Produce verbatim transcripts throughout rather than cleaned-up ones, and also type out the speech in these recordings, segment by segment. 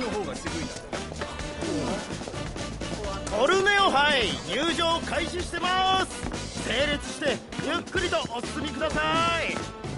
の方が渋いな。トルネオ杯入場開始してます。整列してゆっくりとお進みください。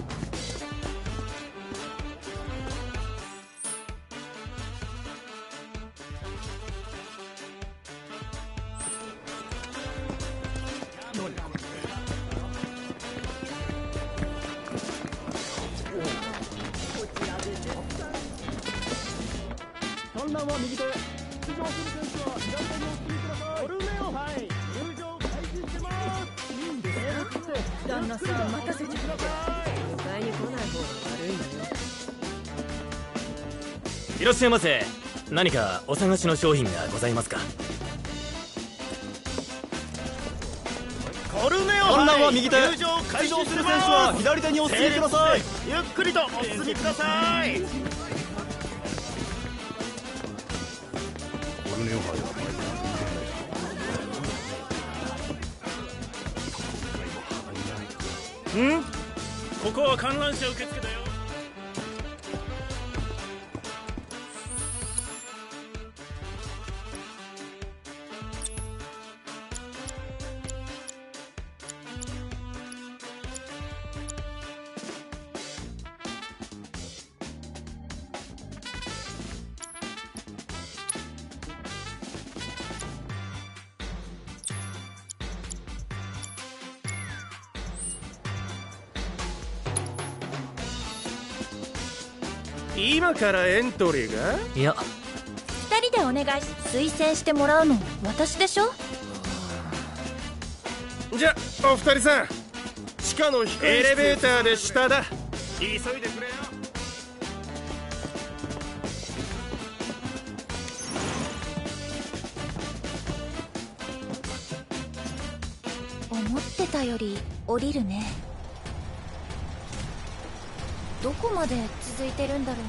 観覧は右手、出場する選手は左手にお進みください。トルネオ杯入場開始してます。いいんですね。 旦那さん待たせちゃって、迎えに来ない方が悪いのよ。 いらっしゃいませ。何かお探しの商品がございますか？ トルネオ観覧は杯右手、 入場開始出場する選手してます。 は左手にお進みください。 ゆっくりとお進みください。 トルネオ杯はん？ここは観覧車受付だよ。今からエントリーが？ いや、 二人でお願いし、推薦してもらうの私でしょ。 じゃあお二人さん、地下の控えエレベーターで下だ。急いでくれよ。 思ってたより降りるね。どこまで続いてるんだろ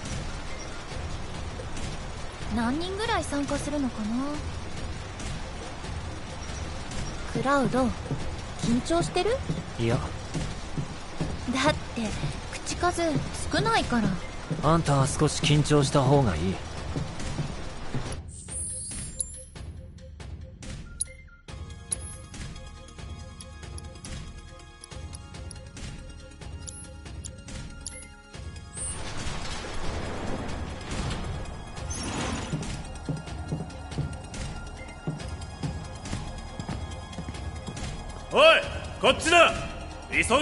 う。何人ぐらい参加するのかな。クラウド、緊張してる？ いや。 だって口数少ないから。 あんたは少し緊張した方がいい。 おい、こっちだ。急げ。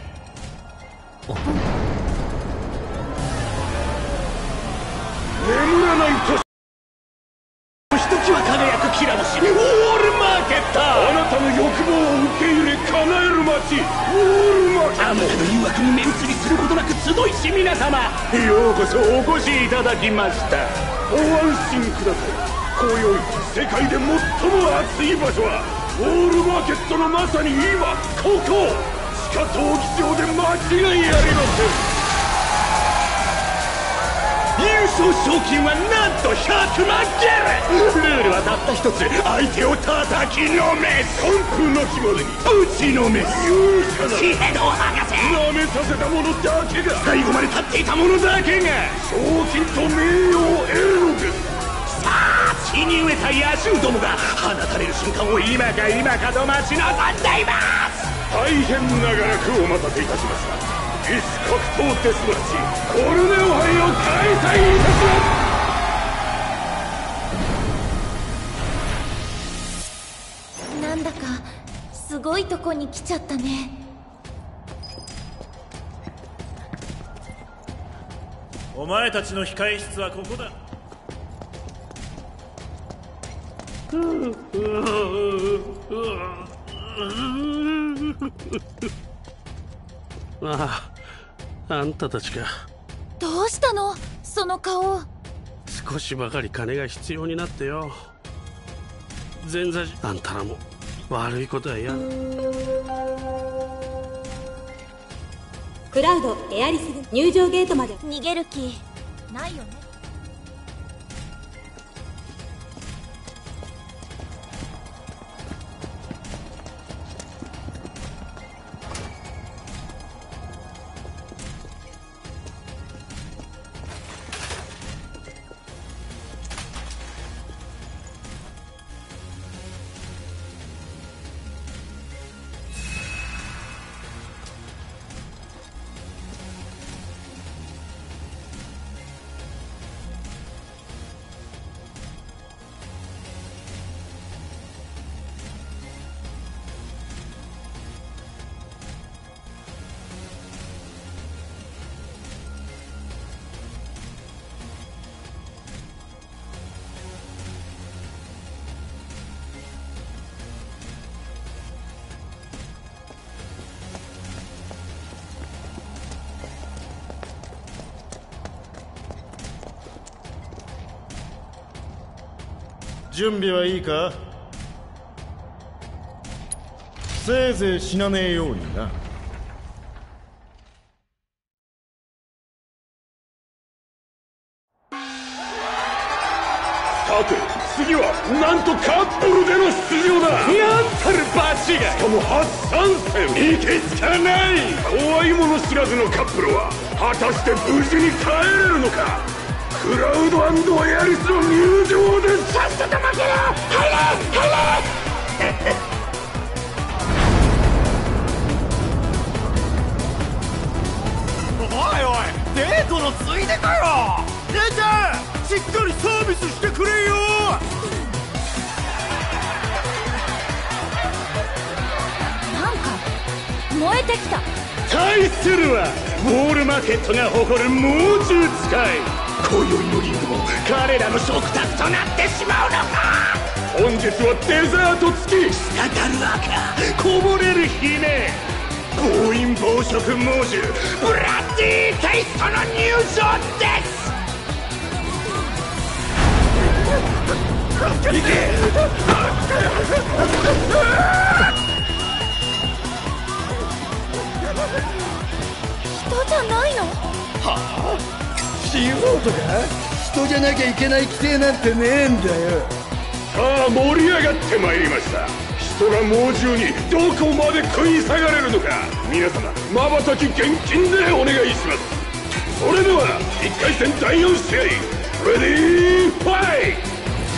眠らないとひときわ輝くきら星、ウォールマーケット。あなたの欲望を受け入れ叶える街、ウォールマーケット。あなたの誘惑に目移りすることなく集いし皆様、ようこそお越しいただきました。ご安心ください。今宵世界で最も熱い場所はウォールマーケットのまさに今ここ、地下闘技場で間違いありません。優勝賞金はなんとひゃくまんゲル。ルールはたった一つ、相手を叩きのめす。完封なきまでに打ちのめす。勇者なシヘド博士、舐めさせた者だけが、最後まで立っていた者だけが賞金と名誉を得るのです。さあ、地に植えた野獣どもが放たれる瞬間を今か今かと待ち望んでいます。大変長らくお待たせいたしました。異種格闘デスマッチ、トルネオ杯を開催いたします。 なんだかすごいとこに来ちゃったね。 お前たちの控え室はここだ。 ああ、あんたたちか。 どうしたのその顔。 少しばかり金が必要になってよ。前座あんたらも悪いことはやん。 クラウドエアリス軍入場ゲートまで。 逃げる気ないよね。 準備はいいか？せいぜい死なねえようにな。 さて次はなんとカップルでの出場だ。なんたる場違い。しかも初参戦。いけつかない。怖いもの知らずのカップルは果たして無事に帰れるのか。クラウド&エアリスの入場です。さっさと負けろ。入れ入れおいおい、デートのついでかよ。姉ちゃん、しっかりサービスしてくれよ。 なんか燃えてきた。 対するはウォールマーケットが誇る猛獣使い。今宵のリングも彼らの食卓となってしまうのか。本日はデザート付き。滴る赤、こぼれる姫、暴飲暴食猛獣ブラッディーテイストの入場です。行け。 人じゃないの？ はあ、素人か。人じゃなきゃいけない規定なんてねえんだよ。さあ盛り上がってまいりました。人が猛獣にどこまで食い下がれるのか、皆様まばたき厳禁でお願いします。それではいっかい戦だいよん試合、レディーファイト。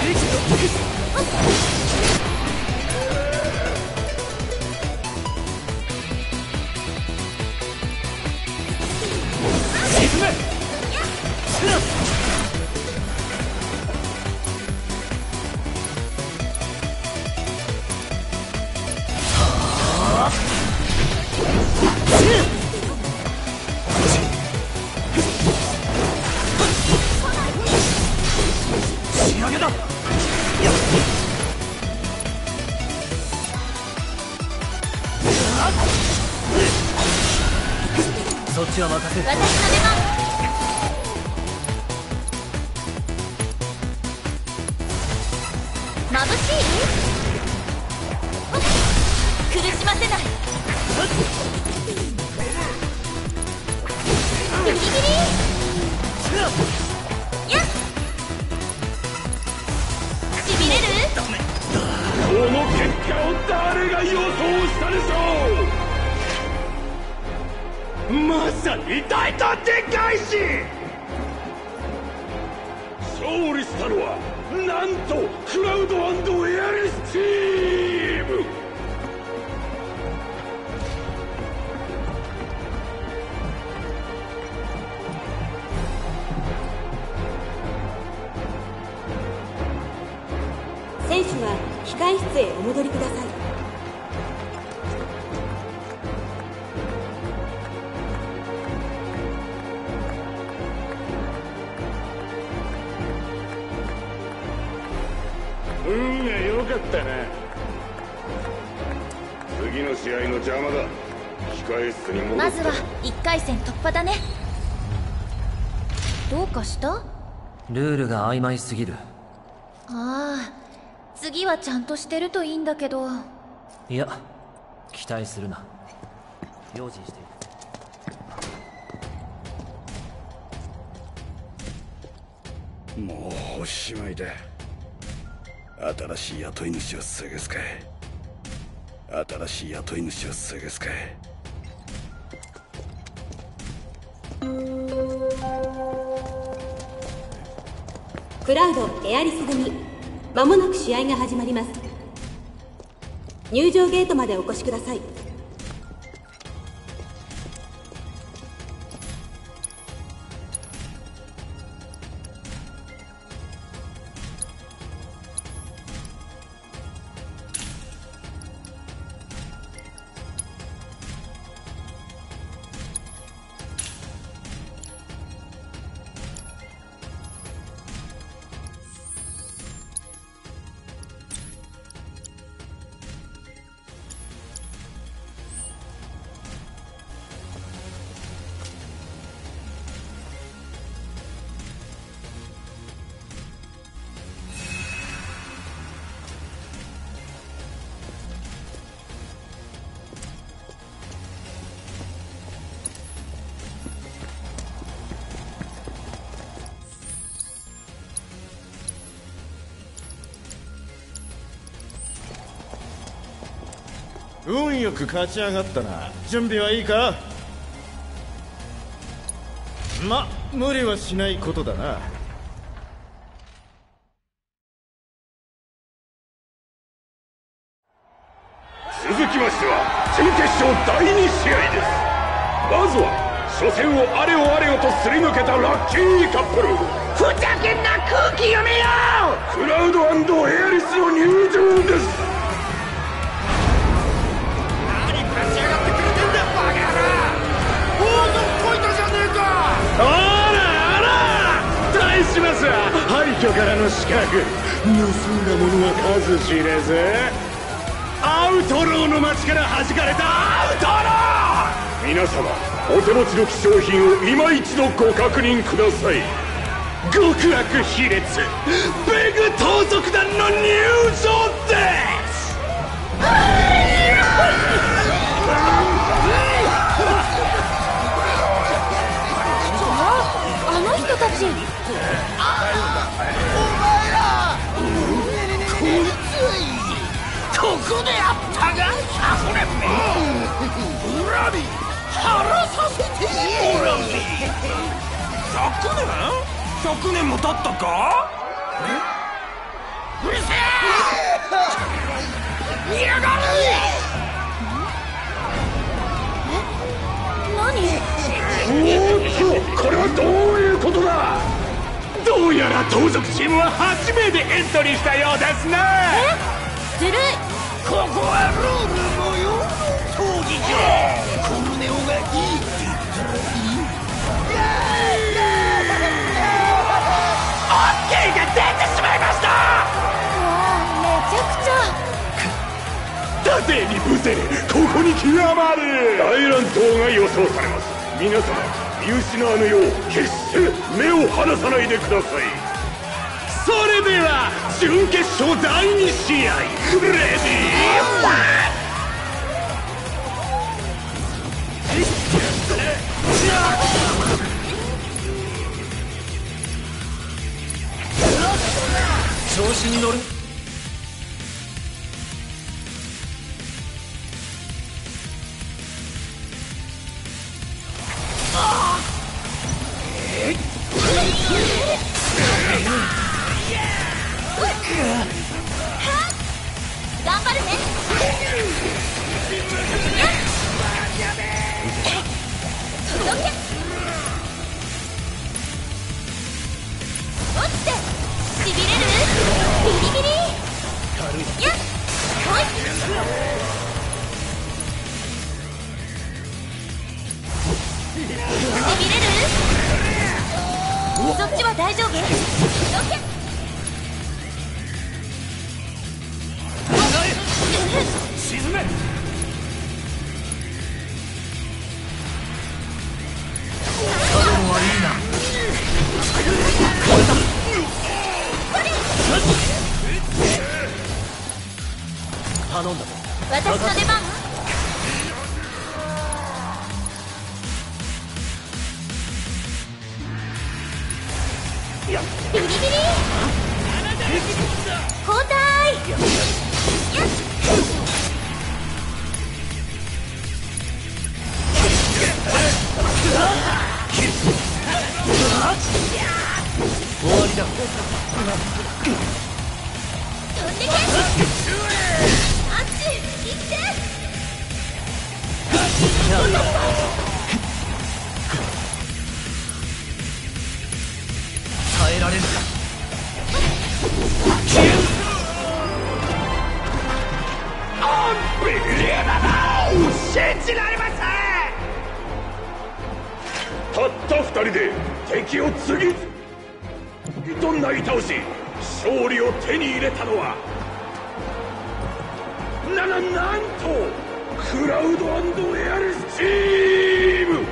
そっちは任せる。 私の出番。眩しい？苦しませない。ギリギリ。やっ、しびれる？ この結果を誰が予想したでしょう。まさに大胆展開し、勝利したのはなんとクラウド&エアリスチーム。 選手は控室へお戻りください。 運が良かったな。次の試合の邪魔だ。控え室に戻って。 まずはいっかい戦突破だね。どうかした？ ルールが曖昧すぎる。 ああ、次はちゃんとしてるといいんだけど。 いや、期待するな。用心している。 もうおしまいだ。新しい雇い主を探すか。新しい雇い主を探すか。 クラウドエアリス組、まもなく試合が始まります。入場ゲートまでお越しください。 運よく勝ち上がったな。準備はいいか？ま、無理はしないことだな。 続きましては準決勝だいに試合です。まずは初戦をあれよあれよとすり抜けたラッキーカップル。ふざけんな空気読めよ。クラウド&エアリスの入場です。 何勝ち上がってくれてんだバカ野郎。王族こいたじゃねえか。 あらあら、対しますは廃墟からの刺客。盗んだものは数知れず。アウトローの街から弾かれたアウトロー。皆様、お手持ちの希少品を今一度ご確認ください。極悪卑劣ベグ盗賊団の入場です。 あの人たち。 お前らこいつここであったがひゃくねんめ。恨み晴らさせてもらうぜ。ひゃくねん？ひゃくねんも経ったか？うるせえ！嫌がる！ 何？ おーっと、これはどういうことだ。どうやら盗賊チームは初めてエントリーしたようですね。 え？ずるい。 ここはルール無用の闘技場。コルネオがいいって言ったらいい。 オッケーが出てしまいました。 わあ、めちゃくちゃ。 盾にブゼレ、ここに極まる大乱闘が予想されます。皆様、見失わぬよう決して目を離さないでください。それでは準決勝だいに試合、レディーファイ調子に乗る。 頑張るね。届け。落ちて。しびれる？ビリビリ。やっほい。しびれる？そっちは大丈夫？届け。 沈め。 頼んだぞ。 私の出番。ビリビリ。交代。やっ終わりだ。 飛んでけ。あっち行って。 耐えられるか。 アンビリーバボー。信じられません。たった二人で敵を次々となぎ倒し、勝利を手に入れたのはな、な、なんとクラウド&エアリスチーム。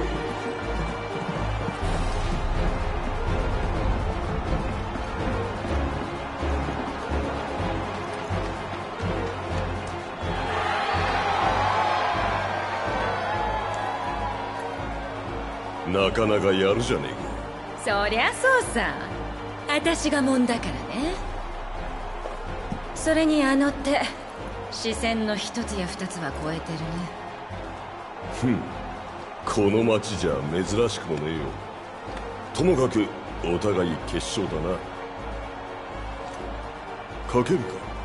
なかなかやるじゃねそりゃそうさ。私がもんだからね。それにあの手視線の一つや二つは超えてるね。 ふん、この町じゃ珍しくもねえよ。ともかくお互い決勝だな。かけるか。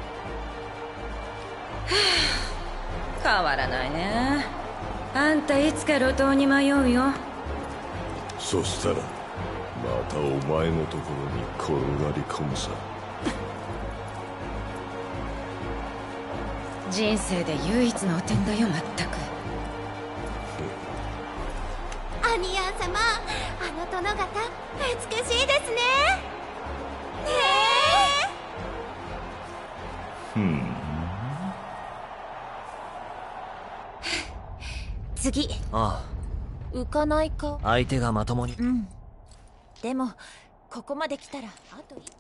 変わらないね。あんたいつか路頭に迷うよ。 そしたらまたお前のところに転がり込むさ。 人生で唯一の汚点だよ、まったく。 アニヤン様、あの殿方美しいですね。ねふん。 次。 ああ、 浮かないか。 相手がまともに。 うん。でもここまで来たらあと一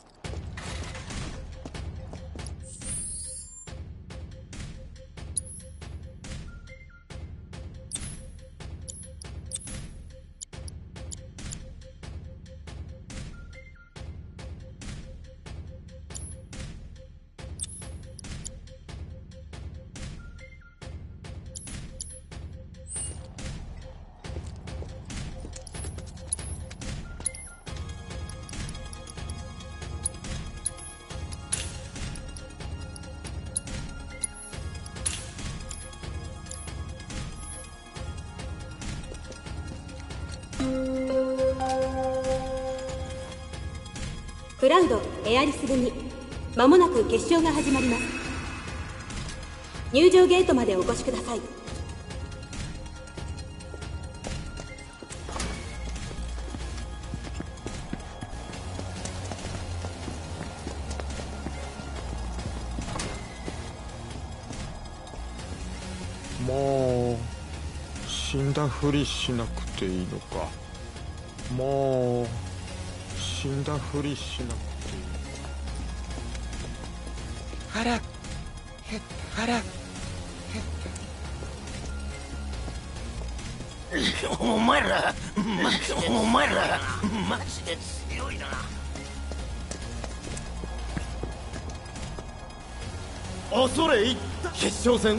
クラウドエアリス組、まもなく決勝が始まります。入場ゲートまでお越しください。 もう死んだふりしなくていいのか。もう死んだふりしなくていい。腹減った腹減った。お前らお前らマジで強いな。 恐れ入った決勝戦。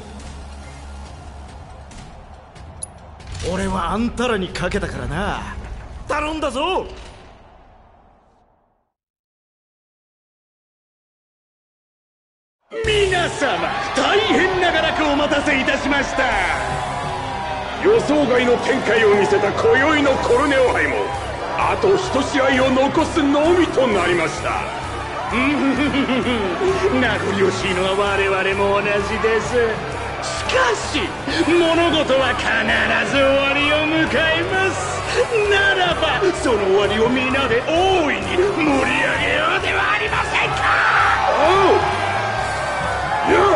俺はあんたらにかけたからな。頼んだぞ。皆様、大変長らくお待たせいたしました。予想外の展開を見せた今宵のコルネオ杯もあと一試合を残すのみとなりました。名残惜しいのは我々も同じです。しかし物事は必ず終わりを迎えます。ならばその終わりを皆で大いに盛り上げようではありませんか。おう、いや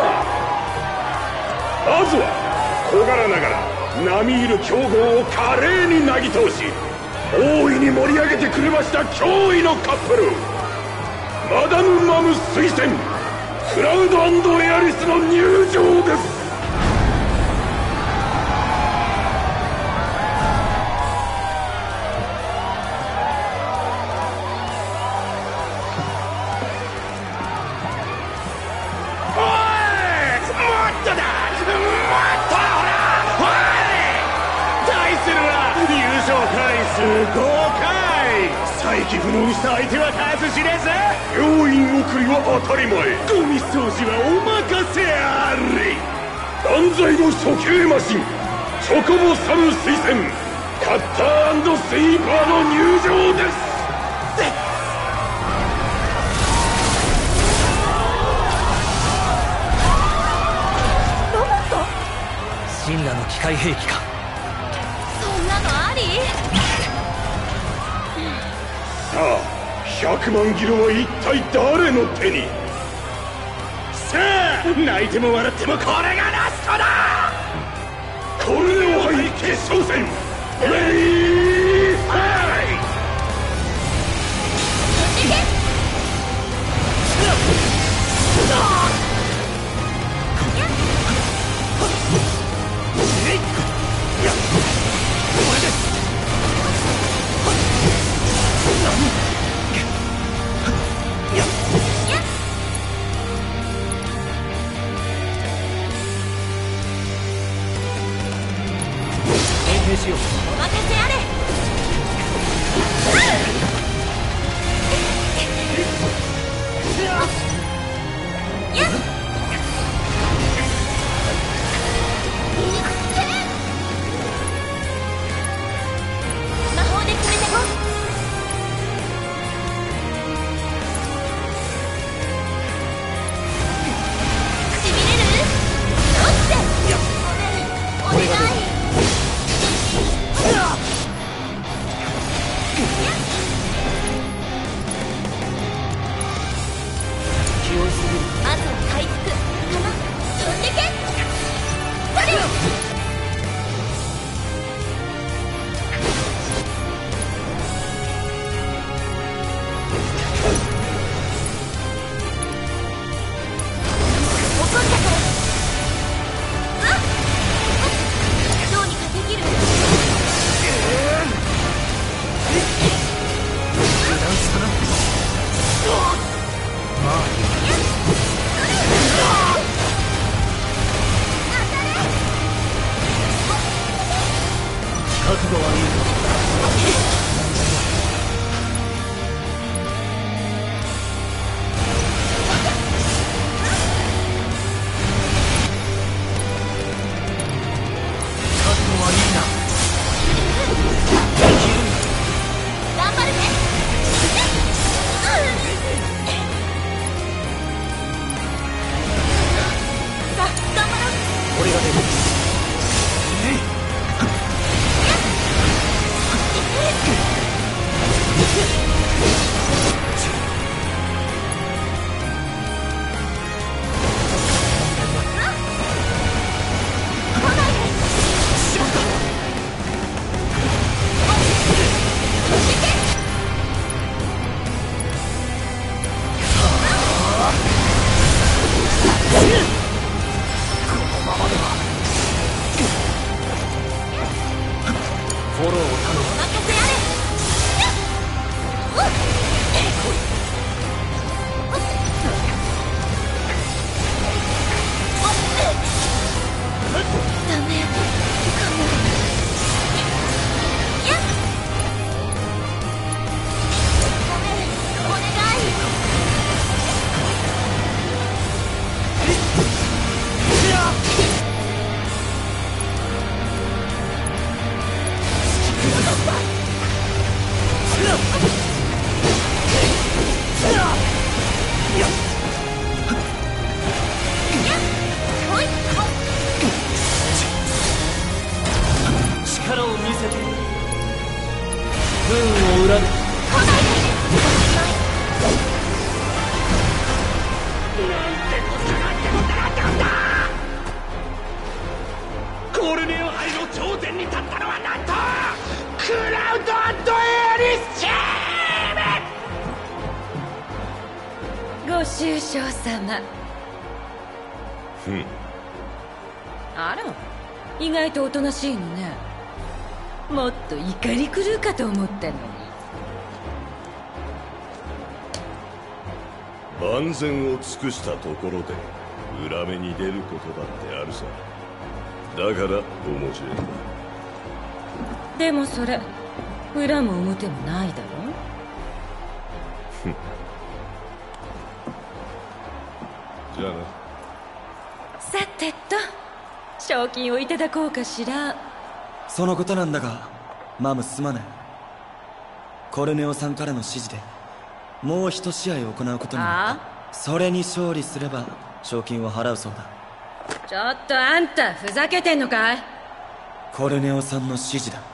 まずは小柄ながら並みいる強豪を華麗になぎ倒し大いに盛り上げてくれました驚異のカップル、マダム・マム推薦クラウド&エアリスの入場です。再起不能にした相手は数知れず、病院送りは当たり前、ゴミ掃除はお任せあれ。断罪の処刑マシンチョコボサム推薦カッター&スイーパーの入場です。 ロボット？ 神羅の機械兵器か。 そんなのあり？ さあひゃくまんギロは一体誰の手に。さあ泣いても笑ってもこれがラストだ。コルネオ杯決勝戦レディーファイト。 お任せあれ。やっ魔法で決めてこ。しびれる？どっち？お願い。あとは回復。弾飛んでけ。それよ。怒ったから。あっ、どうにかできる？ 覚悟はいい。 頑張るね。さあ頑張ろう。 俺が出る。 フォローを頼む。お任せあれ。ダメかも。やっごめん、お願い。 力を見せて。運を裏で。 コルネオ杯の頂点に立ったのはなんとクラウド&エアリスチーム。 ご愁傷様。 ふん。 あら、意外とおとなしいのね。もっと怒り狂うかと思ったのに。 万全を尽くしたところで裏目に出ることだってあるさ。だから面白いんだ。 でもそれ裏も表もないだろ。 じゃあな。 さてと賞金をいただこうかしら。 そのことなんだが、マムすまない。コルネオさんからの指示でもう一試合行うことになった。 ああ？それに勝利すれば賞金を払うそうだ。 ちょっとあんたふざけてんのかい？ コルネオさんの指示だ。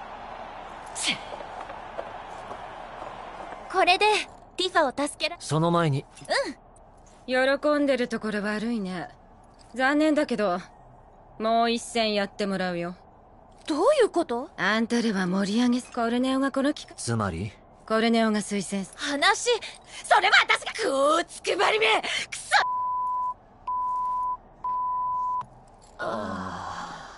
これでティファを助けら。 その前に。 うん。喜んでるところ悪いね。残念だけどもう一戦やってもらうよ。 どういうこと？ あんたらは盛り上げす。コルネオがこの企画。 つまりコルネオが推薦す。 話、それは私が。こうつくばりめ、くそ。 あ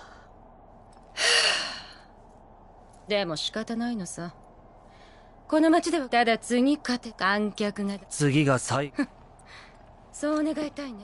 でも仕方ないのさ。この町ではただ次勝て観客が。 次が最後。 そう願いたいね。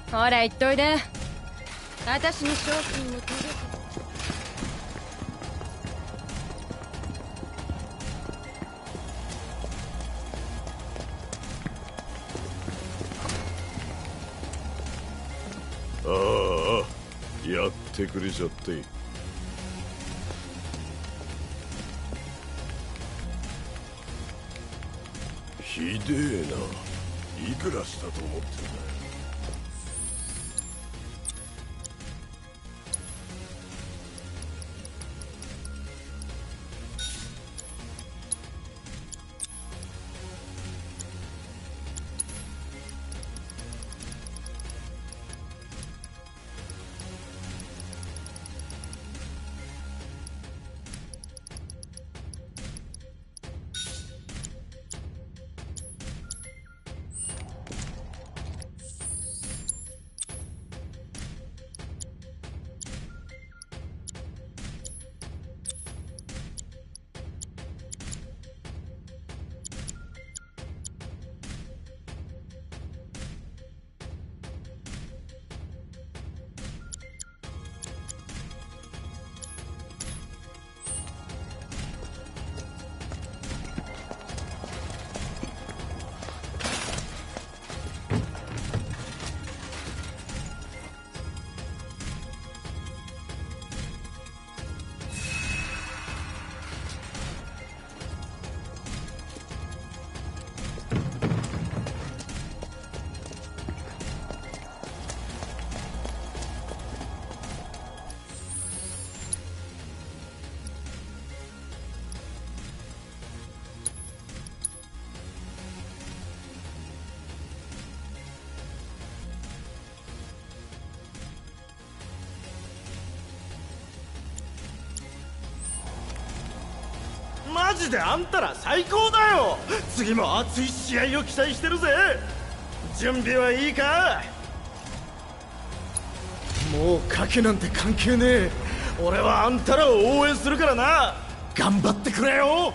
ほら言っといで。私に賞金も届く。 ああ、やってくれちゃって。ひでえな。いくらしたと思ってんだよ。 マジであんたら最高だよ。次も熱い試合を期待してるぜ。準備はいいか？もう賭けなんて関係ねえ。俺はあんたらを応援するからな。頑張ってくれよ。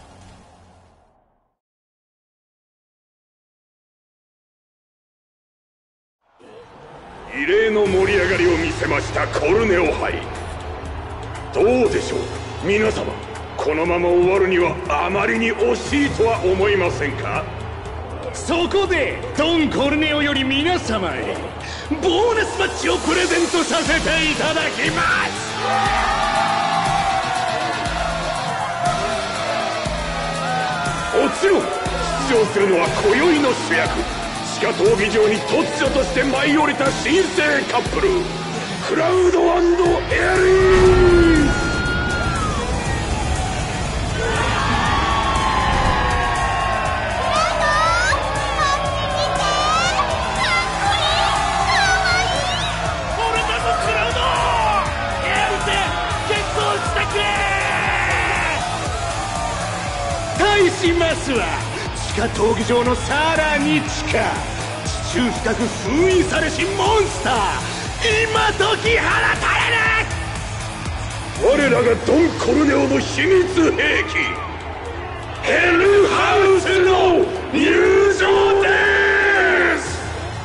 異例の盛り上がりを見せましたコルネオ杯。どうでしょう皆様、このまま終わるにはあまりに惜しいとは思いませんか？そこでドン・コルネオより皆様へボーナスマッチをプレゼントさせていただきます。もちろん出場するのは今宵の主役、地下闘技場に突如として舞い降りた新生カップル、クラウド&エリー。対しますは地下闘技場のさらに地下、地中深く封印されしモンスター、今時放たれる我らがドン・コルネオの秘密兵器、ヘルハウスの入場です。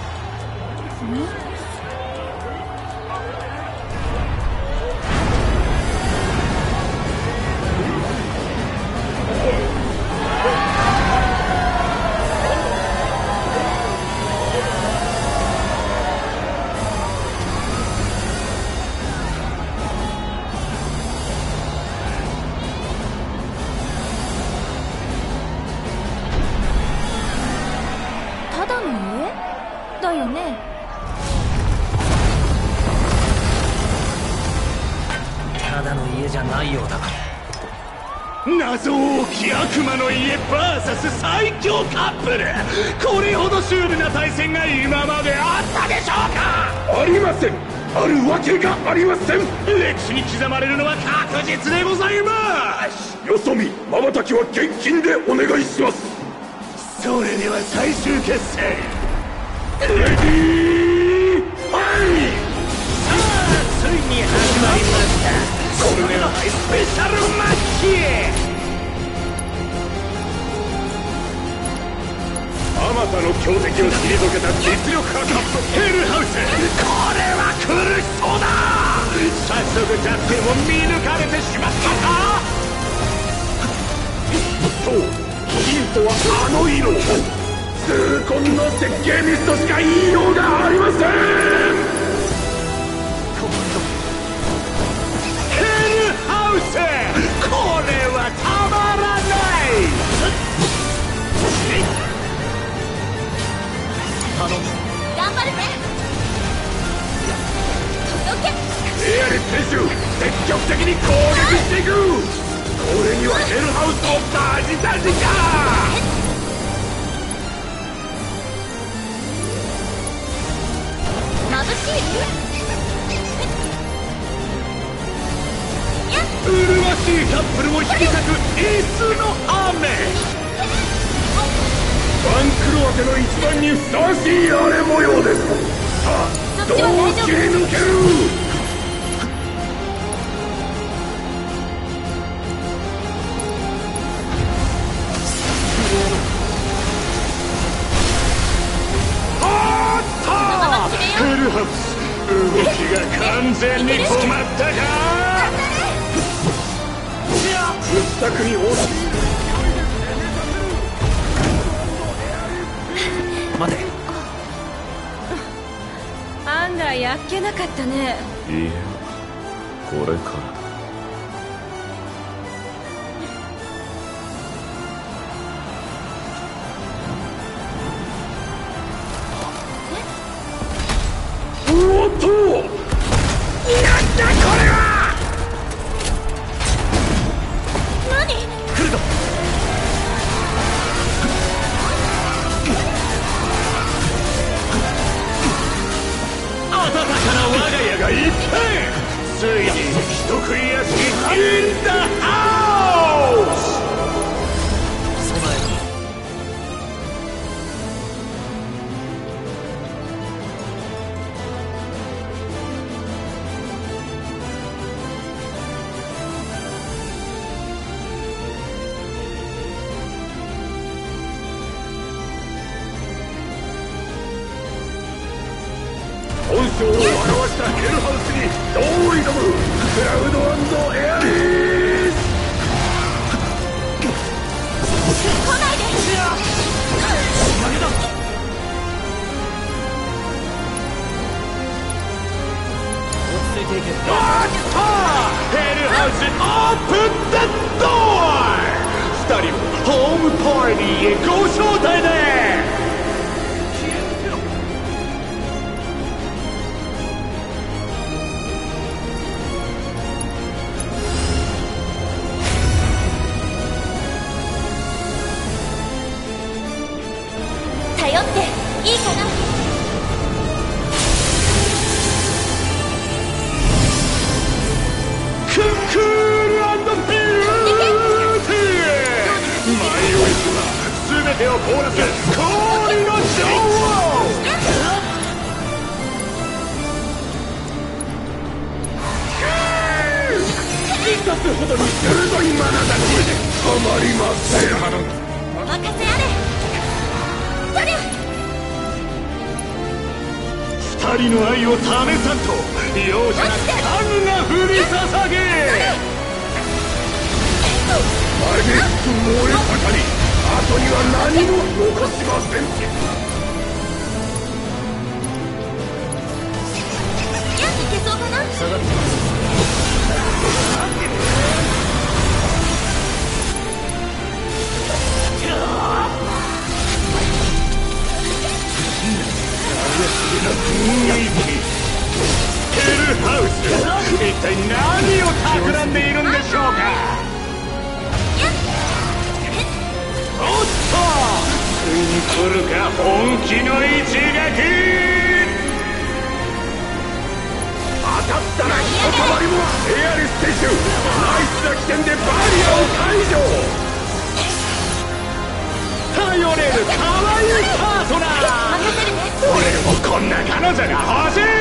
謎多き悪魔の家 ブイエス 最強カップル、これほどシュールな対戦が今まであったでしょうか？ありません。あるわけがありません。歴史に刻まれるのは確実でございます。よそ見瞬きは現金でお願いします。それでは最終決戦、レディーファイト。さあついに始まりました、コルネオ杯スペシャルマッチ。あまたの強敵を退けた実力派カップヘルハウス。これは苦しそうだ。早速弱点を見抜かれてしまったか。そう、ヒントはあの色。痛恨の設計ミスとしか言いようがありません。ヘルハウス、これはたまらない。 頼む。頑張るね。届け。 エアリス選手、積極的に攻撃していく。これにはヘルハウスをタジタジか。 眩しい。 麗しいカップルを引き裂く椅子の雨。番狂わせの一番にふさわしい荒れ模様です。さあ、どう切り抜ける。あったヘルハウス、動きが完全に止まったか。不作に落ちる。 待て。 案外やっけなかったね。 いや、これからおっと、なんだこれは。 何？ 来るぞ。 暖かな我が家が一変。ついに人食い屋敷インダハウス。 備え本性を表したヘルハウスにどう挑む。クラウド&エアリス。 来ないで。 落ち着いていけ。 あったヘルハウスオープンザドア。二人をホームパーティーへご招待で。 頼っていいかな。 クックール&ビューティー。マイオリスは全てを凍らせ氷の女王。痛すほどに鋭い眼差し。たまりません。 お任せあれ。そりゃ。 二人の愛を試さんと容赦なく神が降り注げ。激しく燃え盛り、後には何も残しません。 やっいけそうかな。 下がってます。 ヘルハウス、一体何を企んでいるんでしょうか。おっと、ついに来るか本気の一撃。当たったらひとたまりも。エアリス選手、ナイスな起点でバリアを解除。頼れる可愛いパートナー。俺もこんな彼女が欲しい。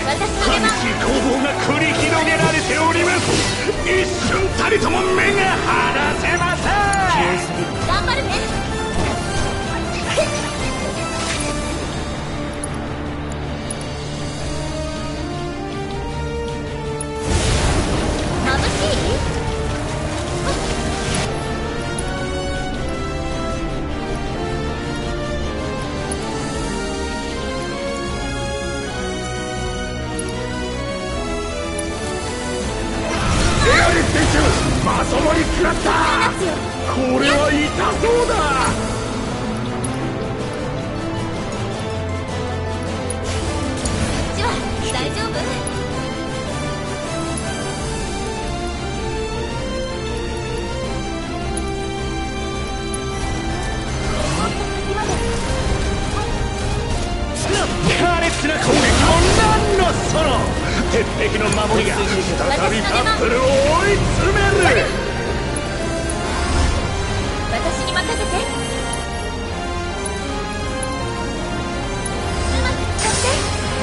激しい攻防が繰り広げられております。一瞬たりとも目が離せません。 頑張るね。眩しい？ まともに食らった。これは痛そうだ。 こっちは大丈夫？ 苛烈な攻撃も何のその。鉄壁の守りが再びカップルを追い詰める。 私に任せて。うまく使って。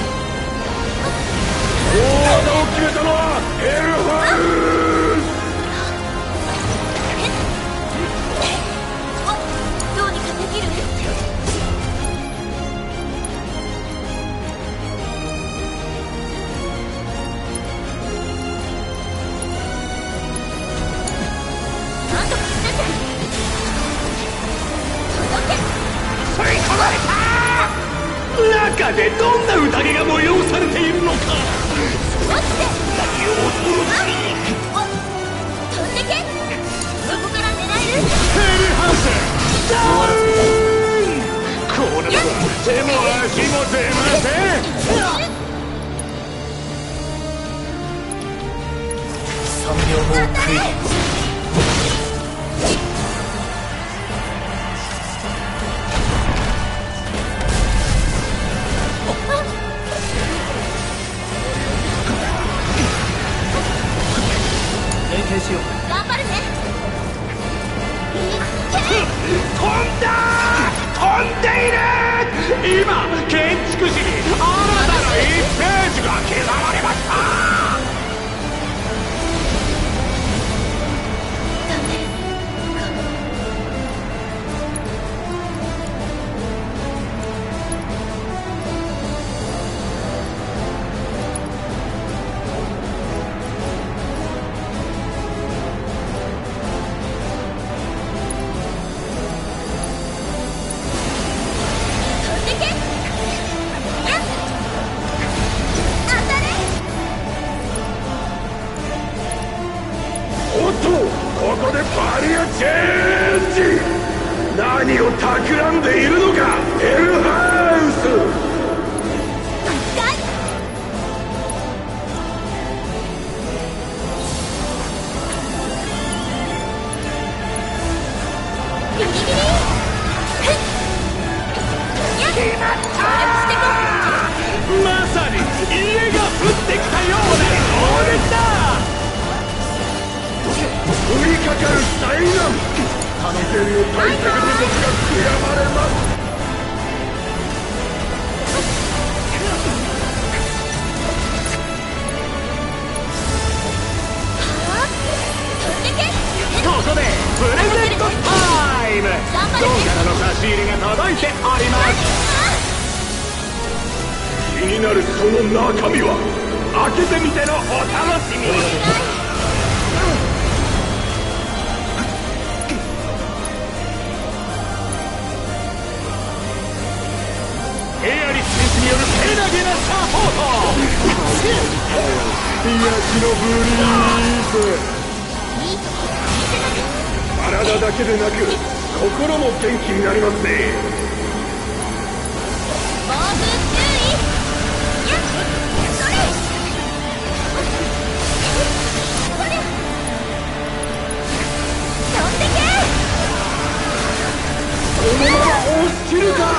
大技を決めたのはヘルファウス。 どうにかできる？ 中でどんな宴が催されているのか。 落ちて。 何を恐ろしい。 飛んでけ。そこから狙える？ ヘルハウスダウン。これは手も足も出ません。 さんびょうごをクリア。しよう。 頑張るね。 飛んだー。飛んでいる。今建築士に新たないちページが刻まれました。何を企んでいるのかヘルハウス。 ビリビリ。決まった。 まさに家が降ってきたような攻撃だ。降りかかる災難。自然の対策で僕が悔やまれます。ここでプレゼントタイム。動画の差し入れが届いております。気になるその中身は開けてみてのお楽しみ。エアリス選手によるけなげなサポート。癒しのブリーズ。体だけでなく心も元気になりますね。 防風注意。やっそれそれ飛んでけ。 このまま押し切るか。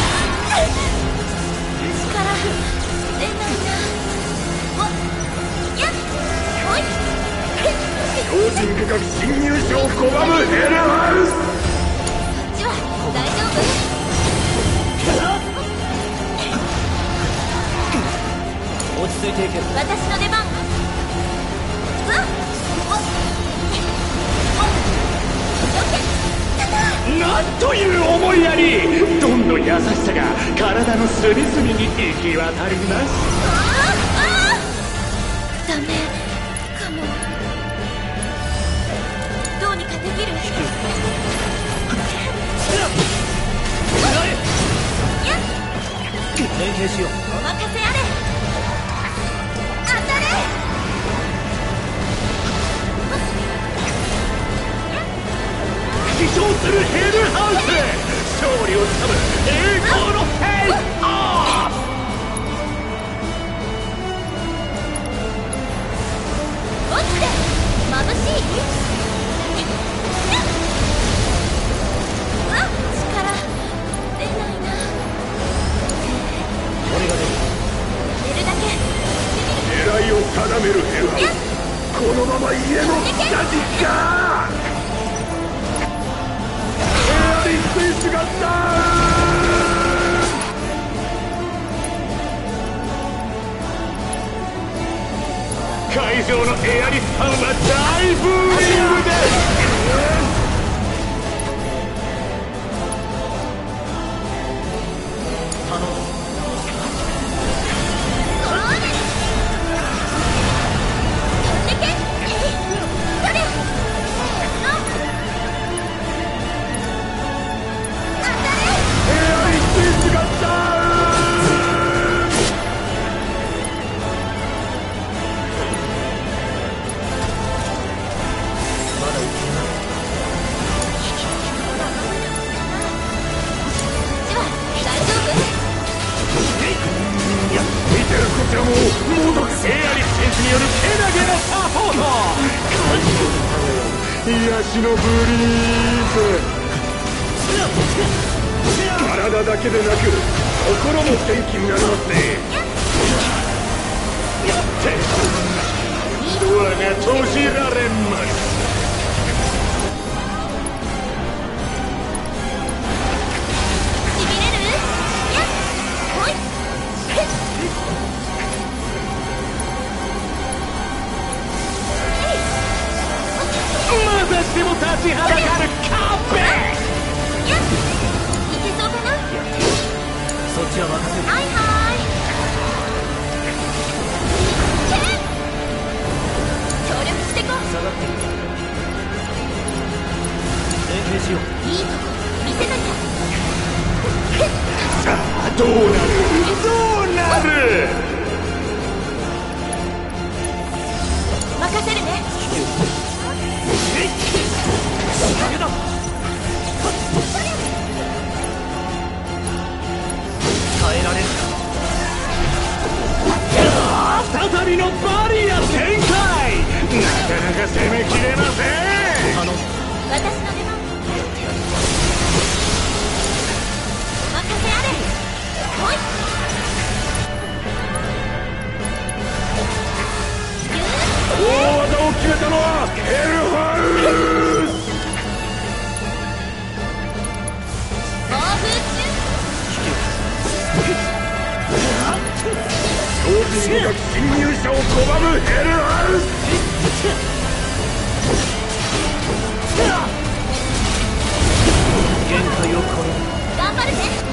力出ないな。おやっほい。 用心深く侵入者を拒むヘルハウス。 こっちは大丈夫？ 落ちついていけ。 私の出番。うわっ、 なんという思いやり。どんどん優しさが体の隅々に行き渡ります。 ああダメかも。どうにかできる。 連携しよう。 お任せあれ。当たれ。 飛翔するヘルハウス。勝利をつかむ栄光のフェイスオフ。 落ちて眩しい。うわっ、力出ないな。 俺が出る。 出るだけ。 狙いを定めるヘルハウス。このまま家の下敷か。エアリスペースがダウン。会場のエアリスファンは大ブーイングです。癒しのブリーズ。体だけでなく心も元気になりますね。やってドアが閉じられます。 しびれる。やっほい。 またしても立ちはだかるカーペ。 やっいけそうかな。 そっちは任せる。 はいはい。チェン協力してこ。 下がっている。連携しよう。 いいとこ見せなきゃ。 さあどうなるどうなる。 任せるね。 耐えられるか。再びのバリア展開。なかなか攻めきれません。 頼む。 私の出番。お任せあれ。ほい。 大技を決めたのはヘルハウス。 暴風超人語学侵入者を拒むヘルハウス。 限界を超える。 頑張るね。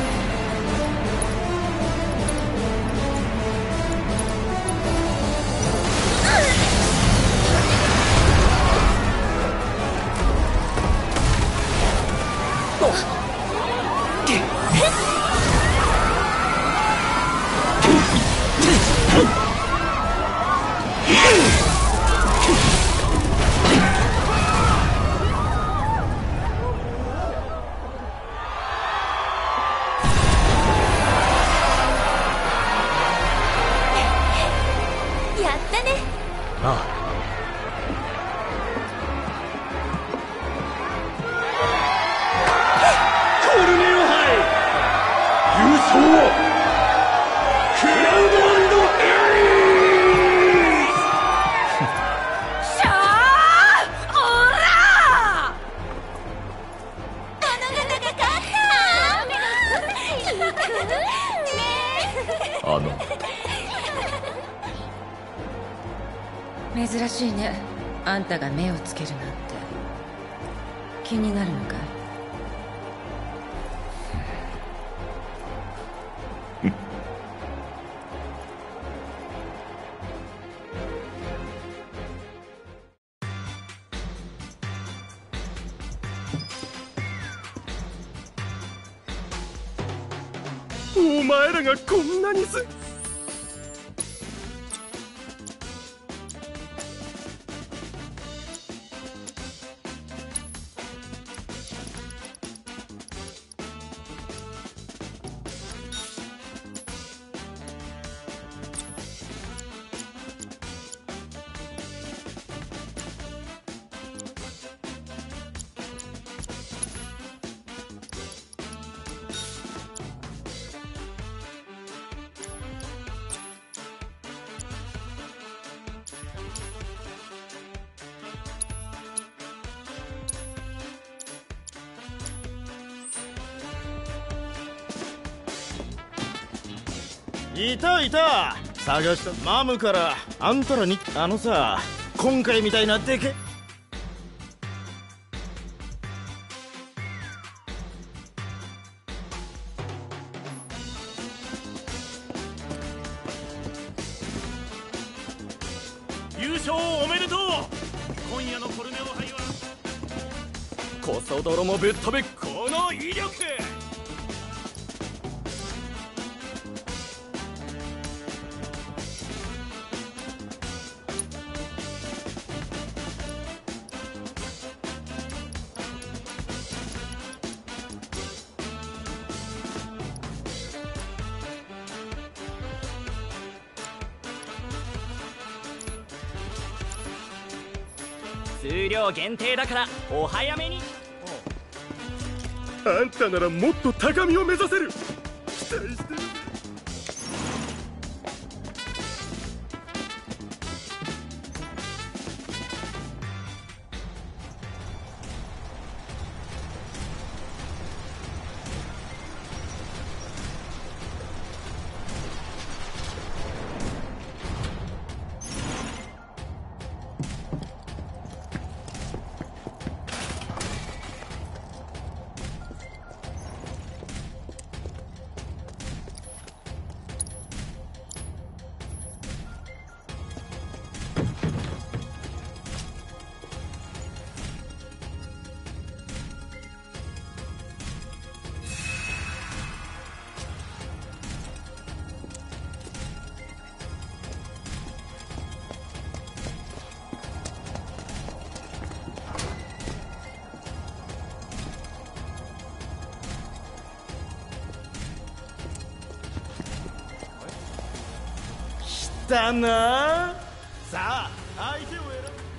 やったね。 ああ。 コルネオ杯優勝はクラウド&エリス。 しゃあおらー。あの方が勝った。 あの珍しいね、あんたが目をつけるなんて。気になるのかい？ お前らがこんなにすいたいた、探した。マムからあんたらに、あのさ、今回みたいなでけ優勝おめでとう。今夜のコルネオ杯はコソ泥もぶっ飛ぶこの威力。数量限定だからお早めに。 あんたならもっと高みを目指せる。期待してる。 だな。さあ相手を選ぶ。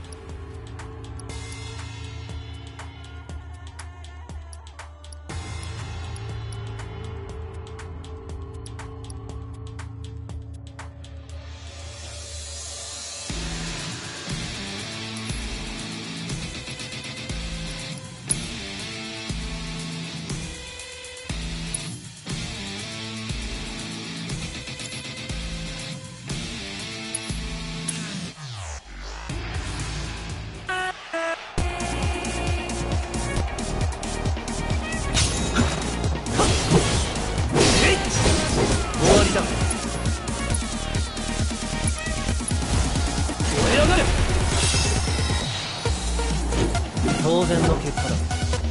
当然の結果だ。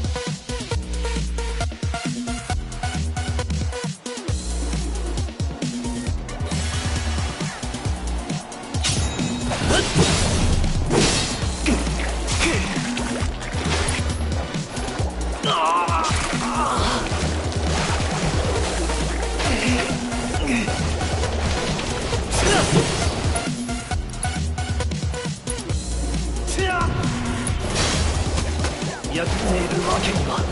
やっているわけには。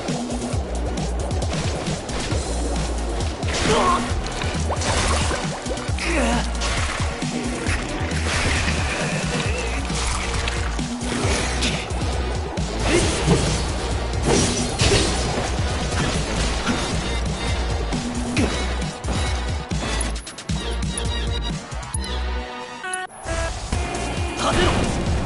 勝てろ。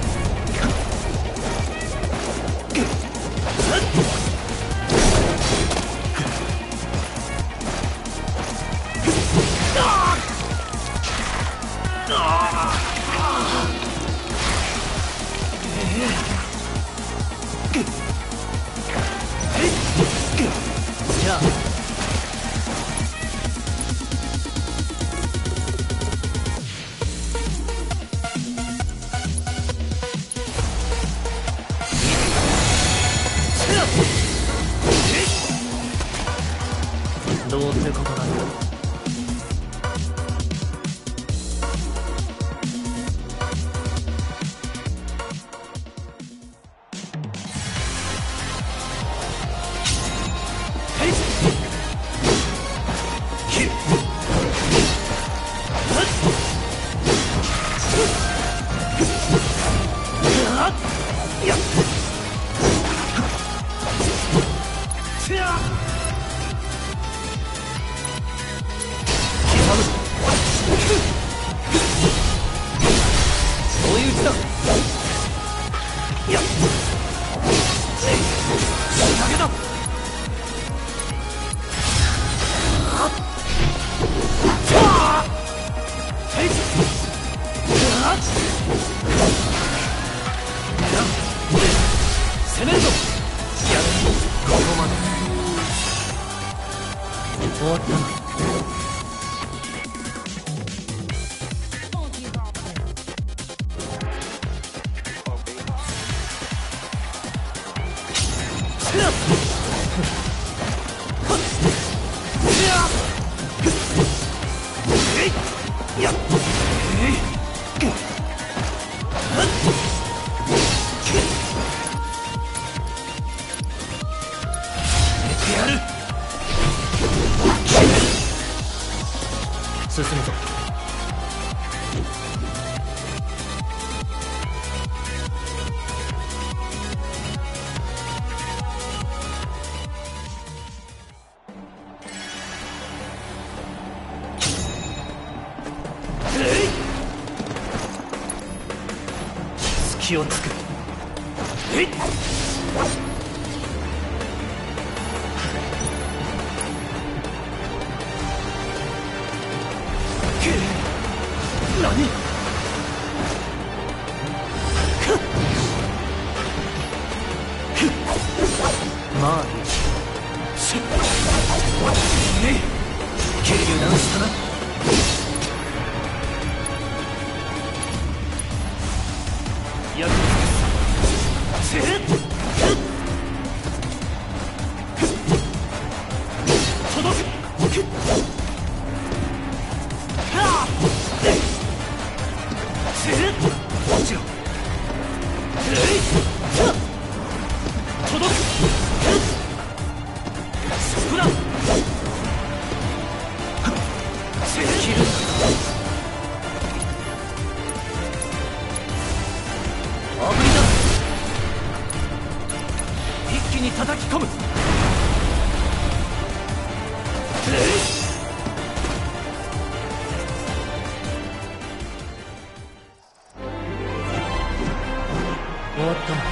じゃあどうってことないよ。攻めるぞ。やるここまで終わったな。進むぞ。隙をつく。えいっ何？まあいい。油断したな。やる。せっ届く。落ちろ。届く。そこだ。切る。あぶりだ。一気に叩き込む。終わったな。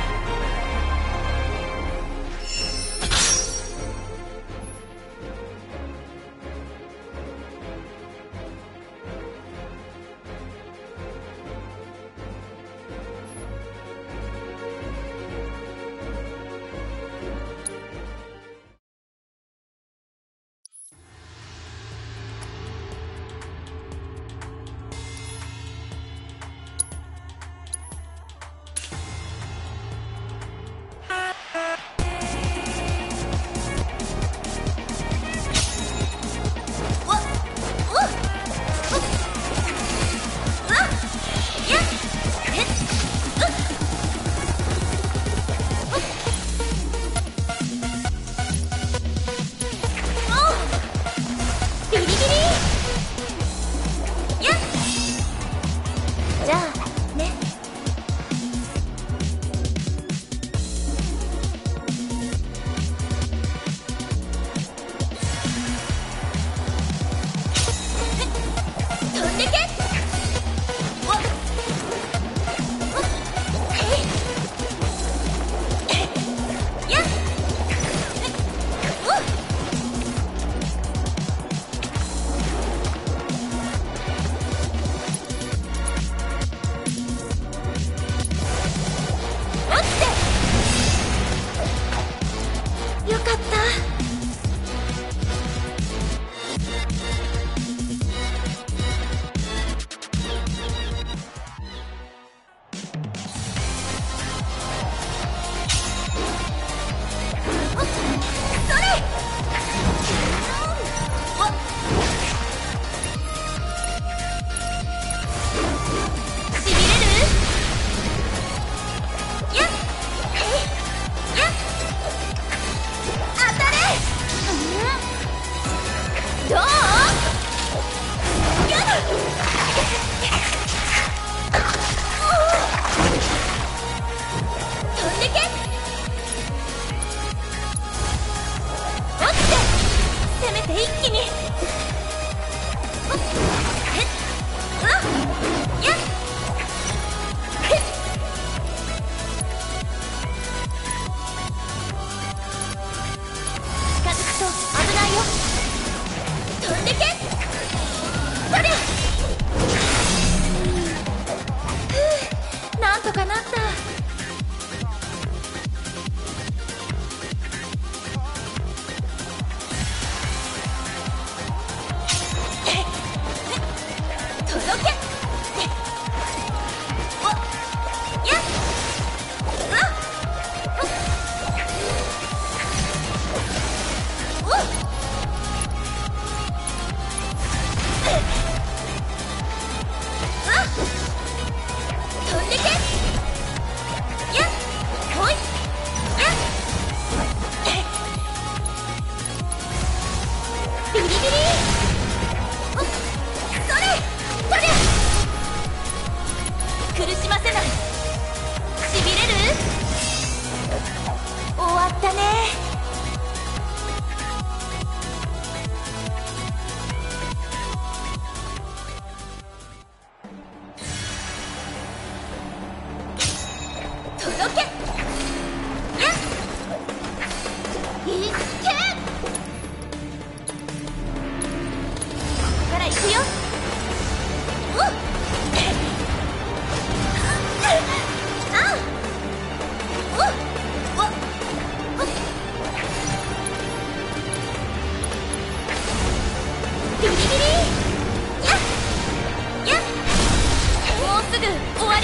り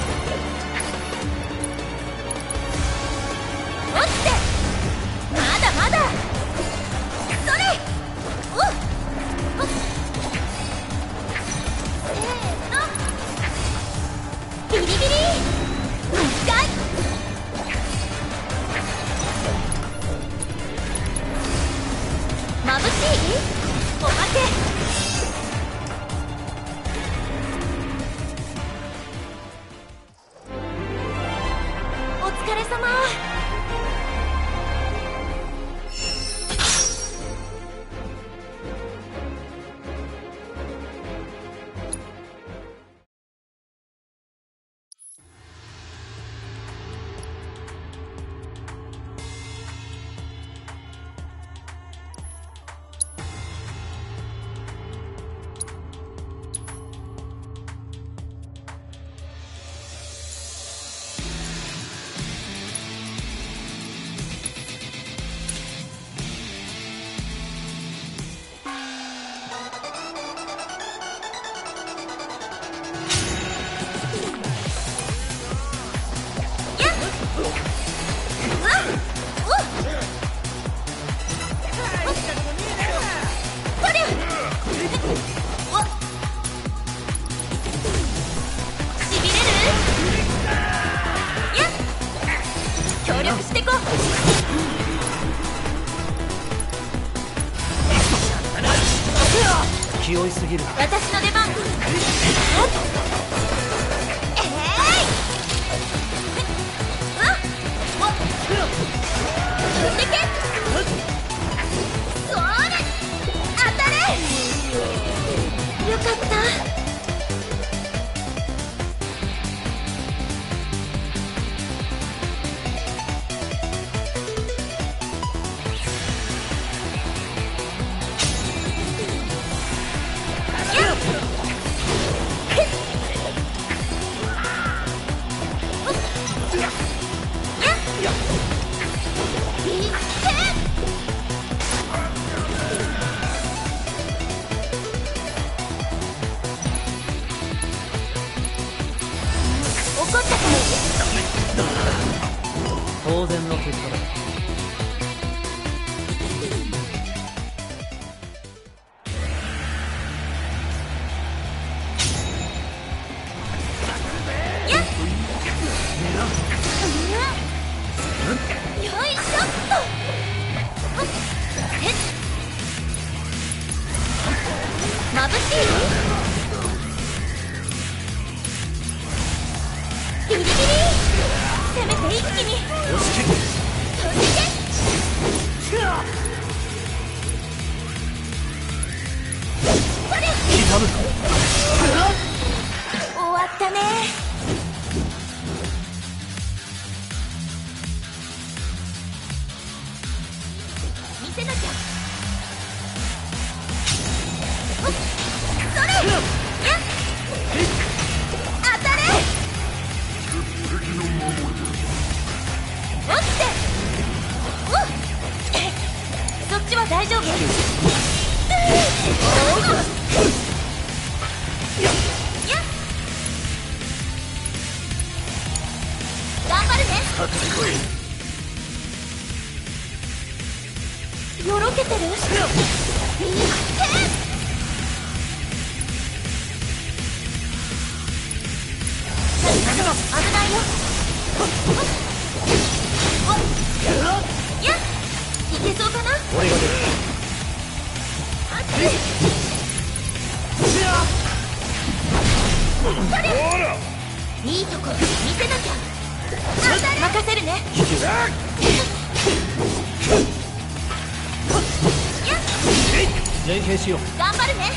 落ちて、まだまだ、それ、おっおっ、せーの、ビリビリにかい、眩しい？おまけ。お疲れ様。 気負いすぎる。 私の出番。えーい、うわっ、おっ、踏んでけ、それ、当たれ、よかった。 当然の結果だ。 よいしょっと。まぶしい？ビリビリ、せめて一気に。 よし、 飛んでけ。それ、 刻む。 終わったね。見せなきゃ。それ、やっ、当たれ。落ちて、おっ、そっちは大丈夫？やっ、頑張るね。よろけてる？いい手。危ないよ。やっ、いけそうかな。 俺が出る。 いいとこ見せなきゃ。任せるね。 連携しよう。 頑張るね。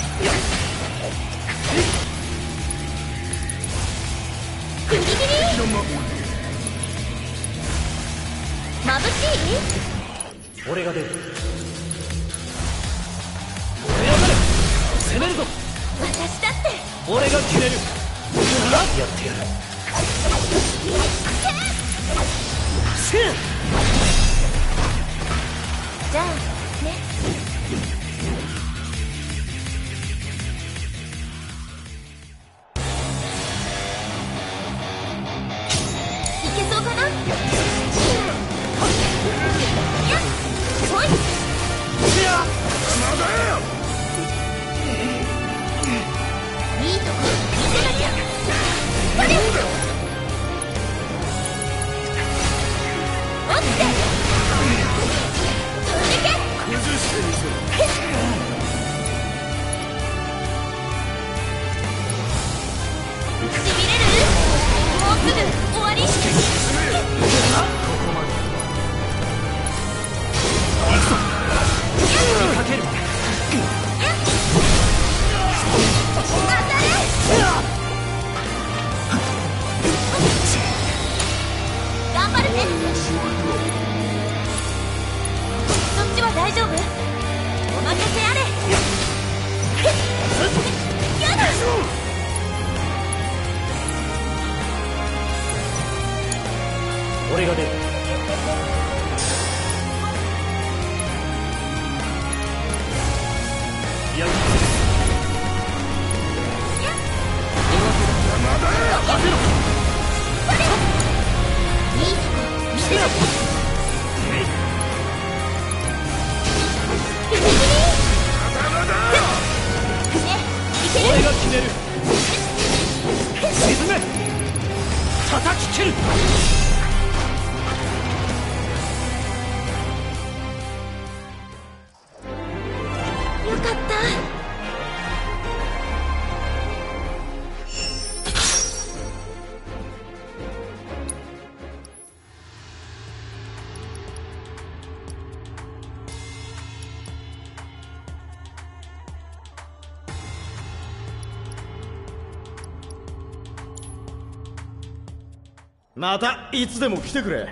ビリビリ、眩しい？ 俺が出る。燃え上がれ。攻めるぞ。 私だって。 俺が決める。やってやる。 じゃあね。 かな。やっほい。いいとこ見せなきゃ。それ落ちて飛んでけ。 崩してみせる。 しびれる。もうすぐ終わり。 かける。 頑張るね。そっちは大丈夫？お任せあれ。やだ。 俺が出る。やる。 任せろ。それ。いいとこ見せなきゃ。 俺が決める。沈め。叩き切る。 よかった。 またいつでも来てくれ。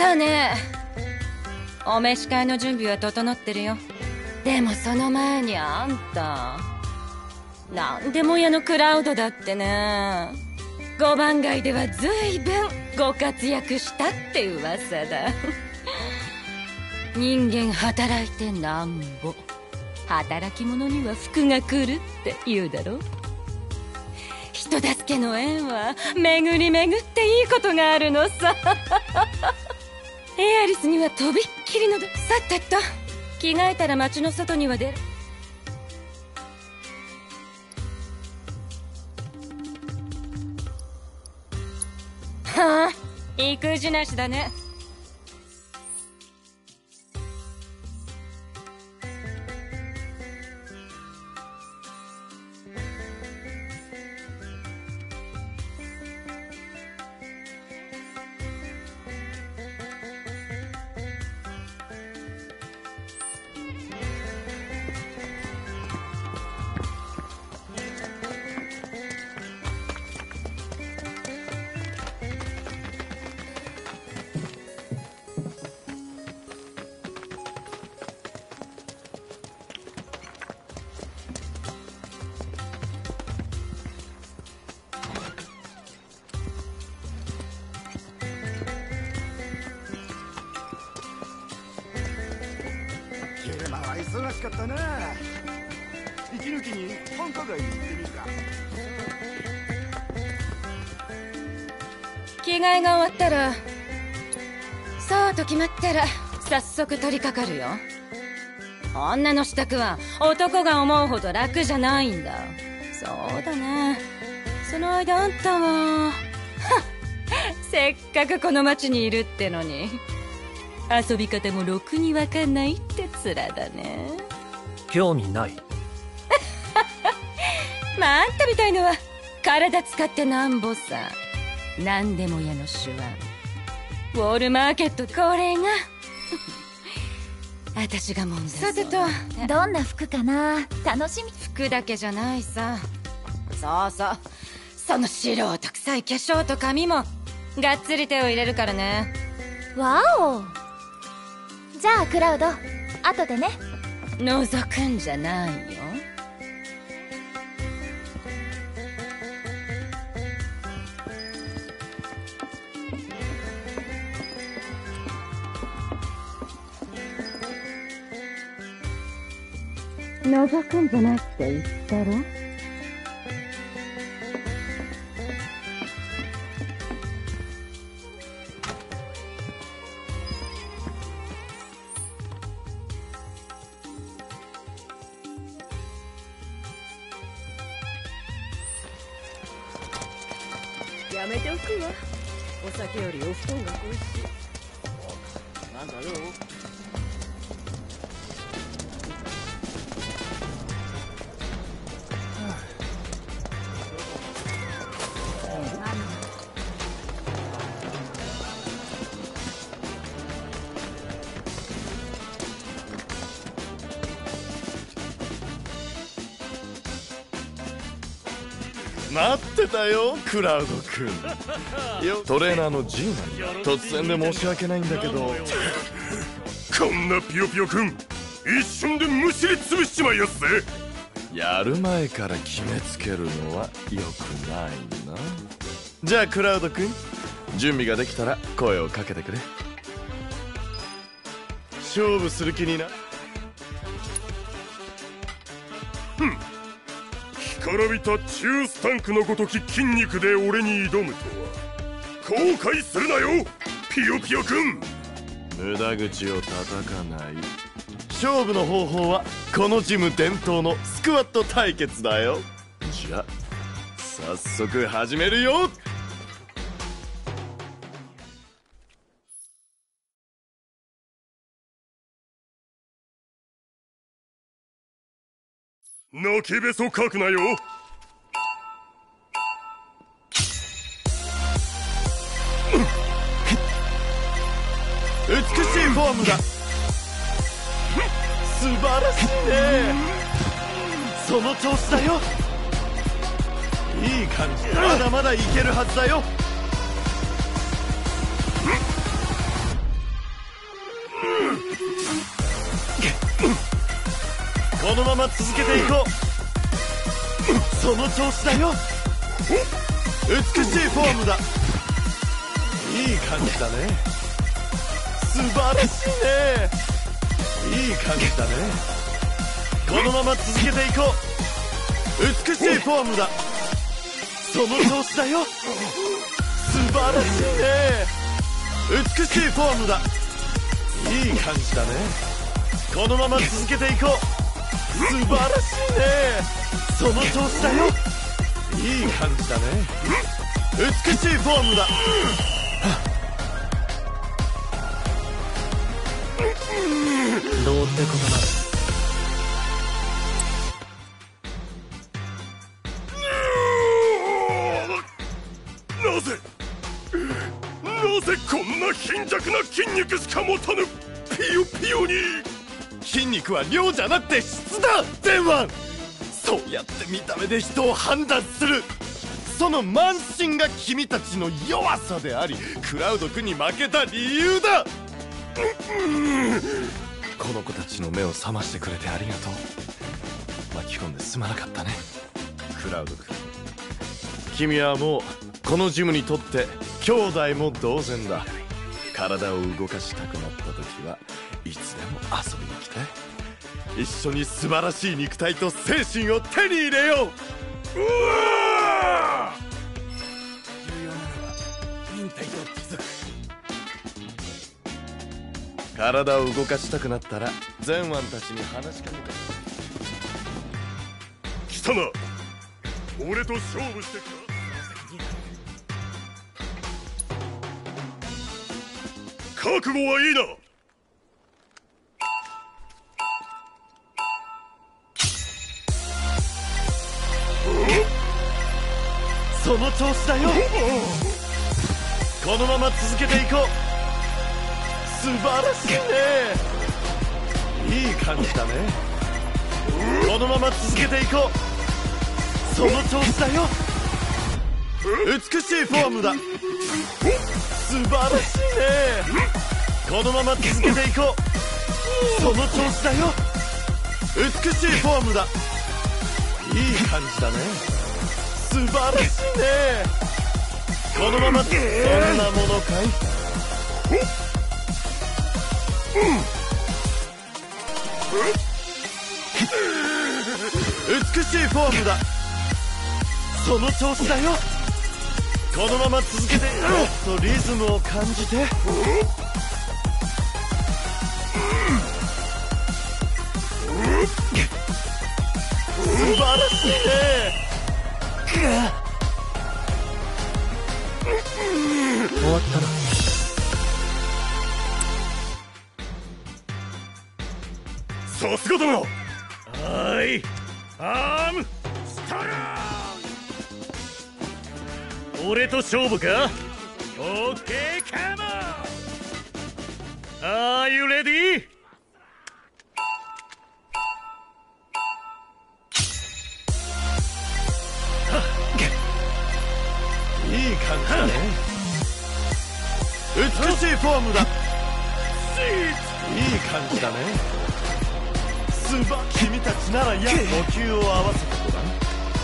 たね。お召し替えの準備は整ってるよ。でもその前にあんたなんでも屋のクラウドだってね。五番街では随分ご活躍したって噂だ。人間働いてなんぼ、働き者には福が来るって言うだろ。人助けの縁は巡り巡っていいことがあるのさ。エアリスにはとびっきりのさてと着替えたら街の外には出る。はあ、育児なしだね。 忙しかったな。息抜きに繁華街に行ってみるか。 着替えが終わったら、そうと決まったら早速取り掛かるよ。女の支度は男が思うほど楽じゃないんだ。そうだね。その間あんたはせっかくこの町にいるってのに遊び方もろくにわかんないって面だね。 興味ない。 まああんたみたいのは体使ってなんぼさ。何でも屋の手腕、ウォールマーケット、これが私がもんだ。さてと、 どんな服かな、楽しみ。 服だけじゃないさ。そうそう、その素人臭い化粧と髪もがっつり手を入れるからね。 わお。じゃあクラウド、後でね。 覗くんじゃないよ。覗くんじゃないって言ったろ。 やめておくわ。お酒よりお布団が恋しい。なんだよ。 待ってたよクラウド君。トレーナーのジーマン、突然で申し訳ないんだけど、こんなピヨピヨ君一瞬でむしりつぶしちまいやすぜ。 やる前から決めつけるのは良くないな。じゃあクラウド君、準備ができたら声をかけてくれ。勝負する気にな。 ふん、干からびた中スタンクのごとき筋肉で俺に挑むとは後悔するなよピヨピヨ君。 無駄口を叩かない。勝負の方法はこのジム伝統のスクワット対決だよ。じゃあ早速始めるよ。 泣きべそかくなよ。 美しいフォームだ。素晴らしいね。その調子だよ。いい感じ。まだまだいけるはずだよ。 このまま続けていこう。その調子だよ。美しいフォームだ。いい感じだね。素晴らしいね。いい感じだね。このまま続けていこう。美しいフォームだ。その調子だよ。素晴らしいね。美しいフォームだ。いい感じだね。このまま続けていこう。素晴らしいね。その調子だよ。いい感じだね。美しいフォームだ。 どうってことならなぜなぜこんな貧弱な筋肉しか持たぬピヨピヨに。 筋肉は量じゃなくて質だ。電話そうやって見た目で人を判断する。その慢心が君たちの弱さであり、クラウド君に負けた理由だ。この子たちの目を覚ましてくれてありがとう。巻き込んですまなかったね、クラウド君。君はもうこのジムにとって兄弟も同然だ。体を動かしたくなった時はいつでも遊びに来て、一緒に素晴らしい肉体と精神を手に入れよう。うわ重要なのは忍耐と貴族。 体を動かしたくなったら前腕たちに話しかけて。 貴様、俺と勝負してくる。覚悟はいいな。 その調子だよ。このまま続けていこう。素晴らしいね。いい感じだね。このまま続けていこう。その調子だよ。美しいフォームだ。素晴らしいね。このまま続けていこう。その調子だよ。美しいフォームだ。いい感じだね。素晴らしいね。このまま。そんなものかい。美しいフォームだ。その調子だよ。このまま続けて。もっとリズムを感じて。素晴らしいね。 終わったな。 さすがだな。はーい、アームストロング。俺と勝負か。オッケー、カモン。Are you ready? いい感じだね。美しいフォームだ。いい感じだね。すば君たちならや呼吸を合わせてごらん。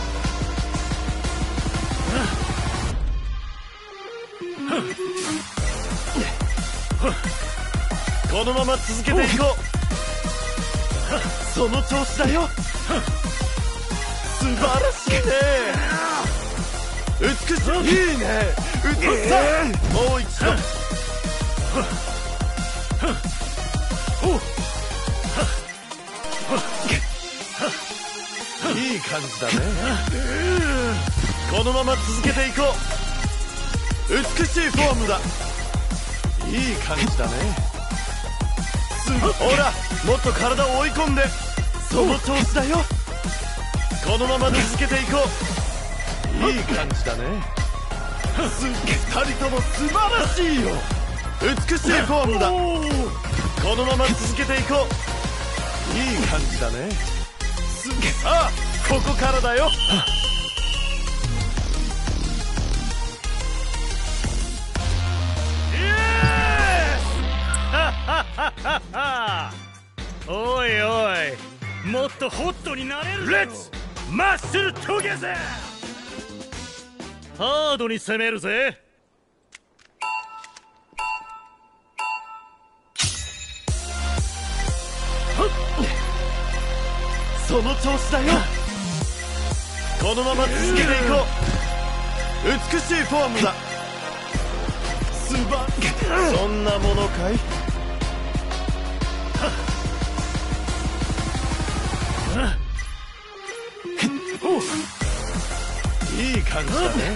このまま続けていこう。その調子だよ。素晴らしいね。美しい。いいね。うっさ、もう一度。いい感じだね。このまま続けていこう。美しいフォームだ。いい感じだね。すごい。ほら、もっと体を追い込んで。その調子だよ。このまま続けていこう。いい感じだね。す二人とも素晴らしいよ。美しいフォームだ。このまま続けていこう。いい感じだね。すさあ、ここからだよ。 イエース。ははははは。 っとホットになれる。レッツマッスルトゲザー。ハードに攻めるぜ。 その調子だよ。このまま続けていこう。美しいフォームだ。すばそんなものかい。いい感じだね。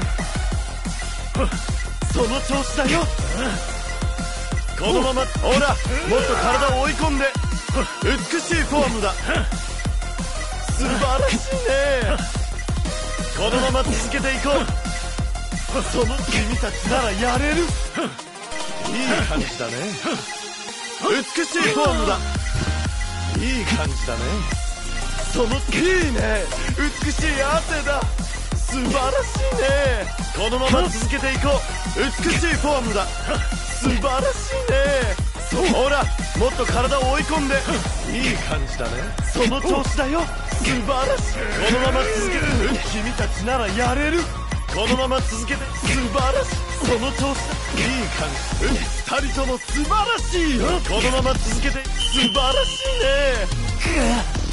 その調子だよ。このままほら、もっと体を追い込んで。美しいフォームだ。素晴らしいね。このまま続けていこう。その君たちならやれる。いい感じだね。美しいフォームだ。いい感じだね。そのいいね。美しい汗だ。素晴らしいね。このまま続けていこう。美しいフォームだ。素晴らしいね。ほら、もっと体を追い込んで。いい感じだね。その調子だよ。素晴らしい。このまま続けて。君たちならやれる。このまま続けて。素晴らしい。その調子だ。いい感じ。二人とも素晴らしいよ。このまま続けて。素晴らしいね。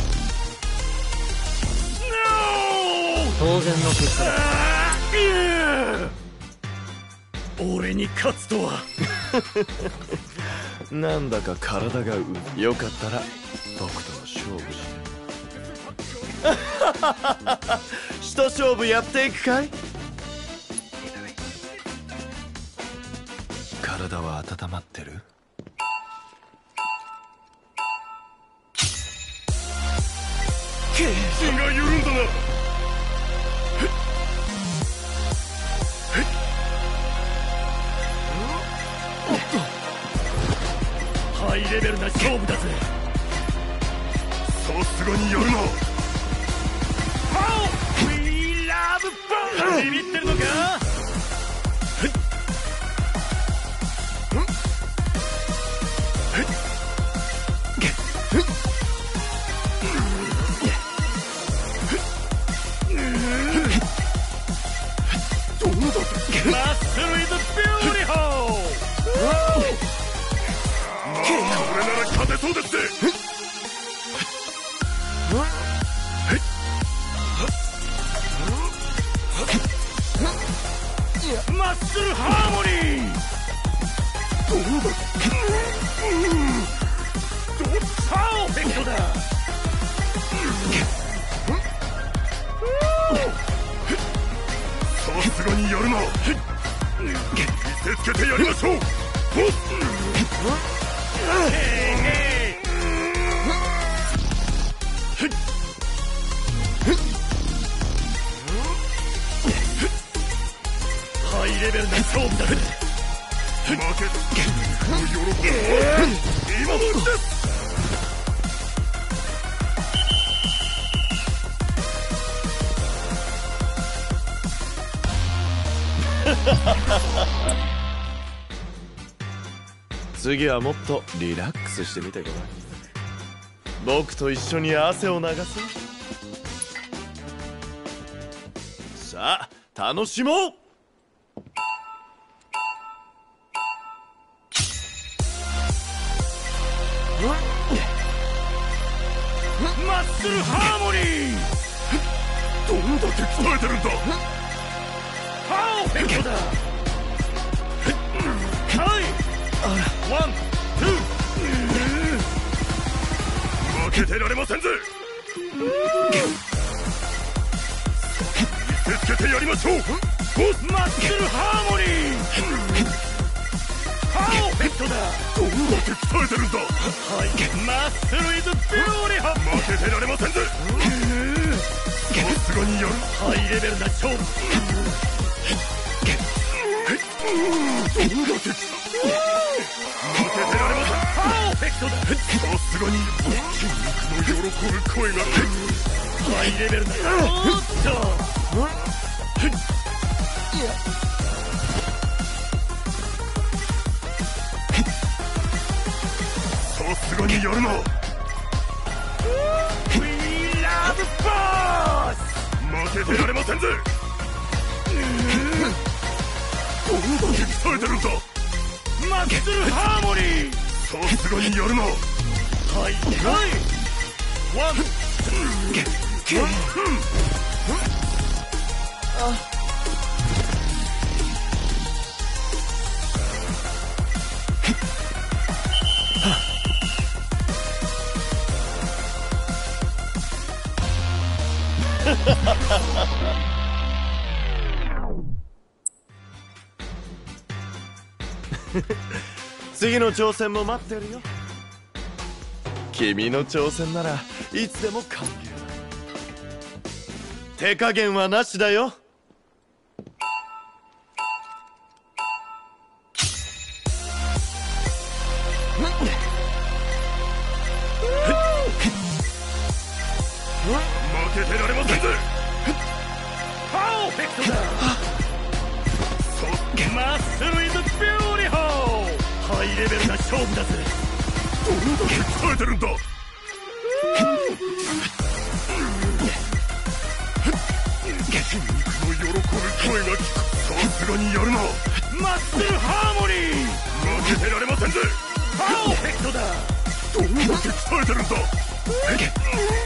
当然の結果だ。 俺に勝つとは。 なんだか体がうよかったら僕と勝負して。一勝負やっていくかい。体は温まってる。 芯が緩んだな。 ハイレベルな勝負だぜ。 さすがにやるな。 ハオ We love bomb。 ビビってるのか。マッスル is beautiful。 これなら勝てそうですぜ。 マッスルハーモニー。 どうだ。 パーフェクトだ。 さすがにやるな。見せつけてやりましょう。 ハイレベルな勝負だぜ。 負けこの喜びは今のうちです。 次はもっとリラックスしてみてごらん。僕と一緒に汗を流そう。さあ楽しもう。 マッスルハーモニー。 どんだけ鍛えてるんだ。 パーフェクトだ。はい。ワン、ツー。 負けてられませんぜ。見せつけてやりましょう。 マッスルハーモニー。パーフェクトだ。 どんだけ鍛えてるんだ。 はい。マッスル is beautiful。 負けてられませんぜ。さすがにやる。 ハイレベルな勝負。 どんだけ来た。負けてられません。 パーフェクトだ。 さすがに筋肉の喜ぶ声が。 ハイレベルな。おっと。 さすがにやるな。 We love boss。負けてられませんぜ。どんだけ鍛えてるんだ。マッスルハーモニー。さすがにやるな。はいはい。ワン。あ。 次の挑戦も待ってるよ。君の挑戦ならいつでも歓迎だ。手加減はなしだよ。 負けてられませんぜ。パーフェクトだ。マッスルイズビューティフル。ハイレベルな勝負だぜ。どんだけ鍛えてるんだ。筋肉の喜ぶ声が聞く。さすがにやるな。マッスルハーモニー。負けてられませんぜ。パーフェクトだ。どんだけ鍛えてるんだ。負け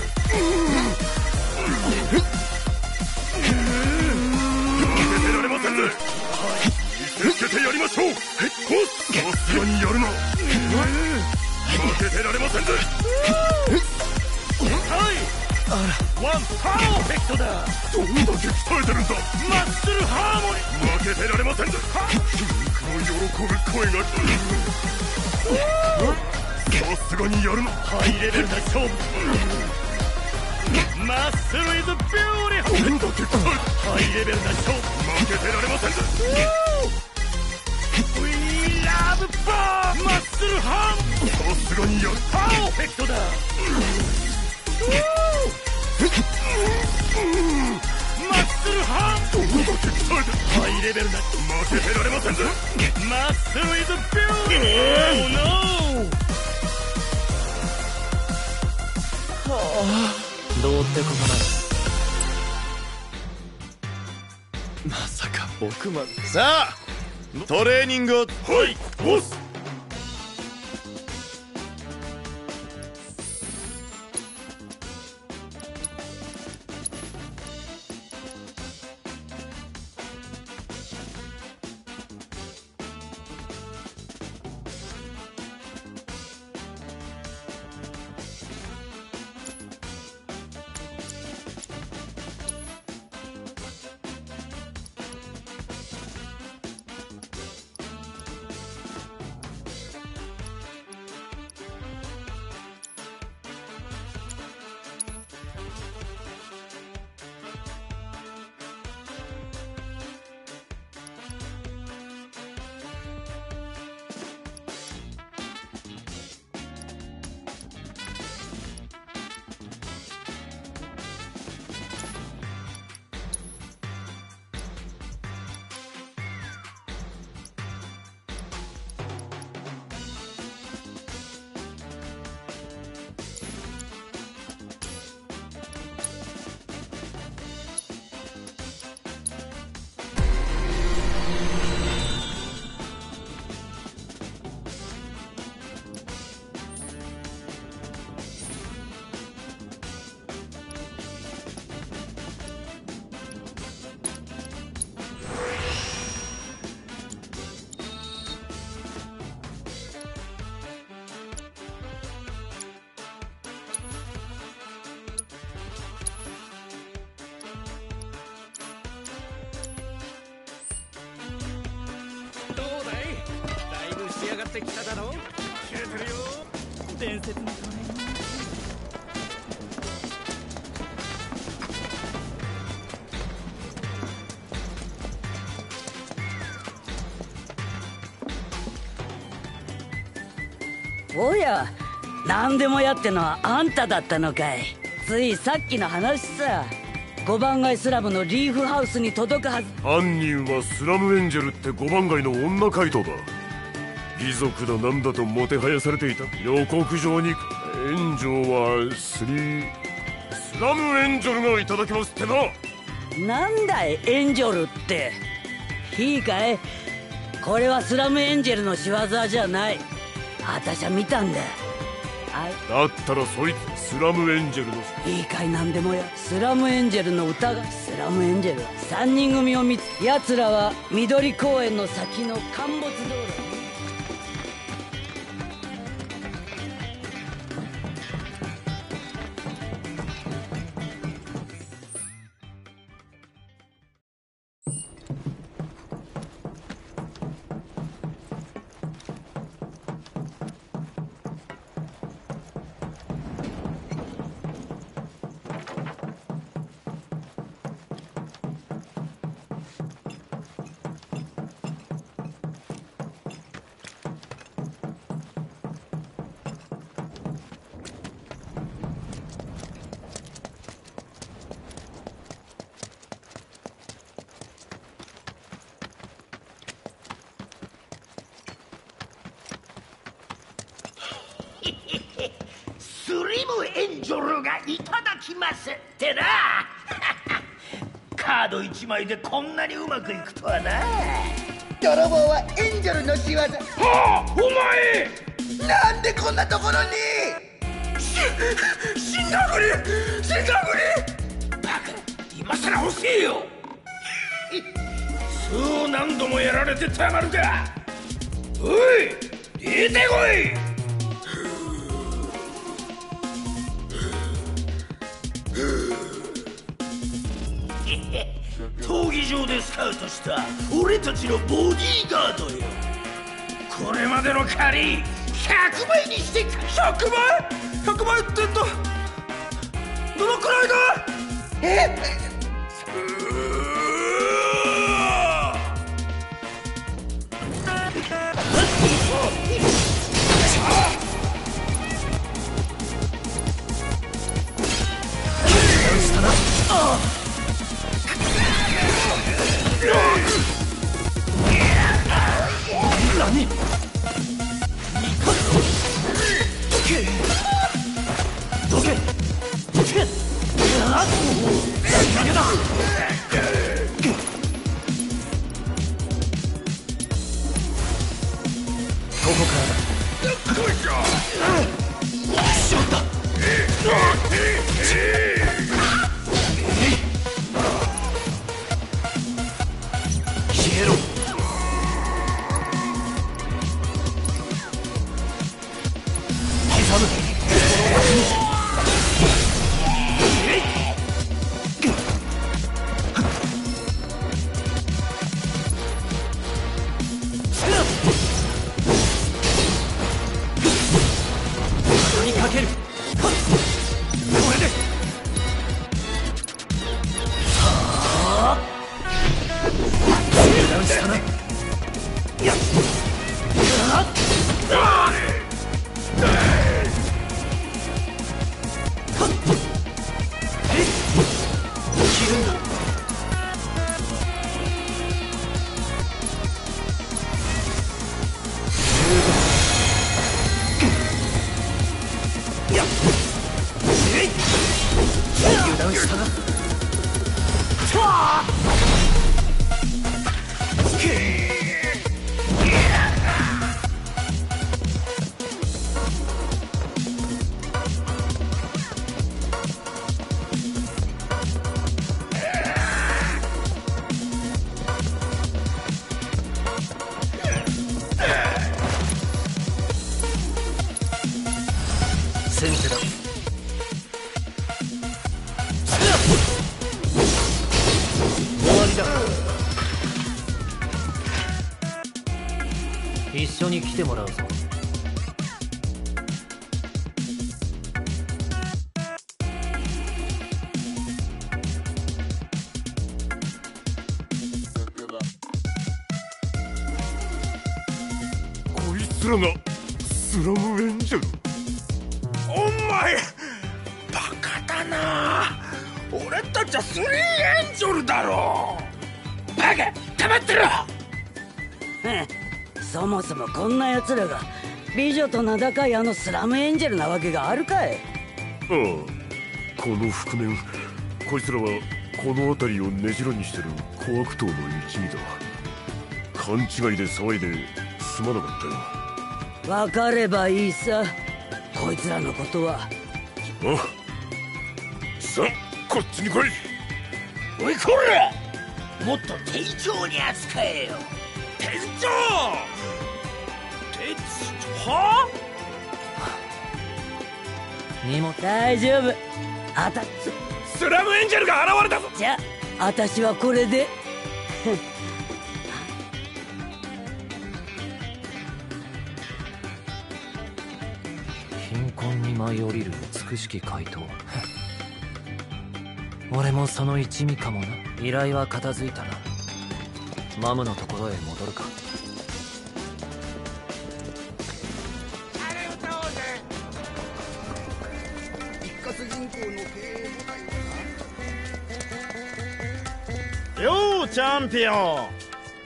てられませんぜ。見せつけてやりましょう。さすがにやるな。負けてられませんぜ。はい。ワンパーフェクトだ。どんだけ鍛えてるんだ。マッスルハーモニー。負けてられませんぜ。筋肉の喜ぶ声が。さすがにやるな。ハイレベルな勝負。マッスルイズビューティフル。どんだけ鍛えてる。ハイレベルな勝負。負けてられませんぜ。We love boss。マッスルハーモニー。さすがにやる。パーフェクトだ。マッスルハーモニー。どんだけ鍛えてる。ハイレベルな。負けてられませんぜ。マッスルイズビューティフル。Oh no。 はあ、どうってことない。 まさか僕まで。さあトレーニングを。 はいボス。仕上がってきただろ。切れてるよ。伝説のトレーニング。 おや、何でもやってのはあんただったのかい。ついさっきの話さ。ごばん街スラムのリーフハウスに届くはず。 犯人はスラムエンジェルってごばん街の女怪盗だ。 義賊だなんだともてはやされていた。予告状に援助はスリスラムエンジェルがいただきますってな。 なんだいエンジェルって。いいかい、これはスラムエンジェルの仕業じゃない。私は見たんだ。はい、 だったらそいつスラムエンジェルの。 いいかい、なんでもや。スラムエンジェルの歌が。スラムエンジェルはさんにん組を見つ。奴らは緑公園の先の陥没道路。 スリムエンジョルがいただきますってな。カードいちまいでこんなにうまくいくとはな。泥棒はエンジョルの仕業。はあ、お前なんでこんなところに。し死んだふり死んだふり。バカ、今さら遅えよ。そう何度もやられてたまるか。おい出てこい。闘技場でスカウトした俺たちのボディーガードよ。これまでの借りひゃくばいにしてか。ひゃくばい ?ひゃく 倍ってどどのくらいだ。え何？どけ！投げだ！ここからだ。しまった！消えろ！先手だ。終わりだ。一緒に来てもらうぞ。 こいつらがスラムエンジェル。 お前バカだな。俺たちはスリーエンジョルだろ。バカ黙ってろ。 そもそもこんな奴らが美女と名高いあのスラムエンジェルなわけがあるかい。 ああ、この覆面、こいつらはこの辺りを根城にしてる小悪党の一味だ。勘違いで騒いですまなかったよ。 分かればいいさ、こいつらのことは。 あ、さあこっちに来い。 おいこら、もっと丁重に扱えよ。 店長店長はあにも大丈夫。あたススラムエンジェルが現れたぞ。 じゃあ私はこれで貧困に舞い降りる美しき怪盗俺もその一味かもな。依頼は片付いたな。マムのところへ戻るか。 一括銀行の経営部ようチャンピオン。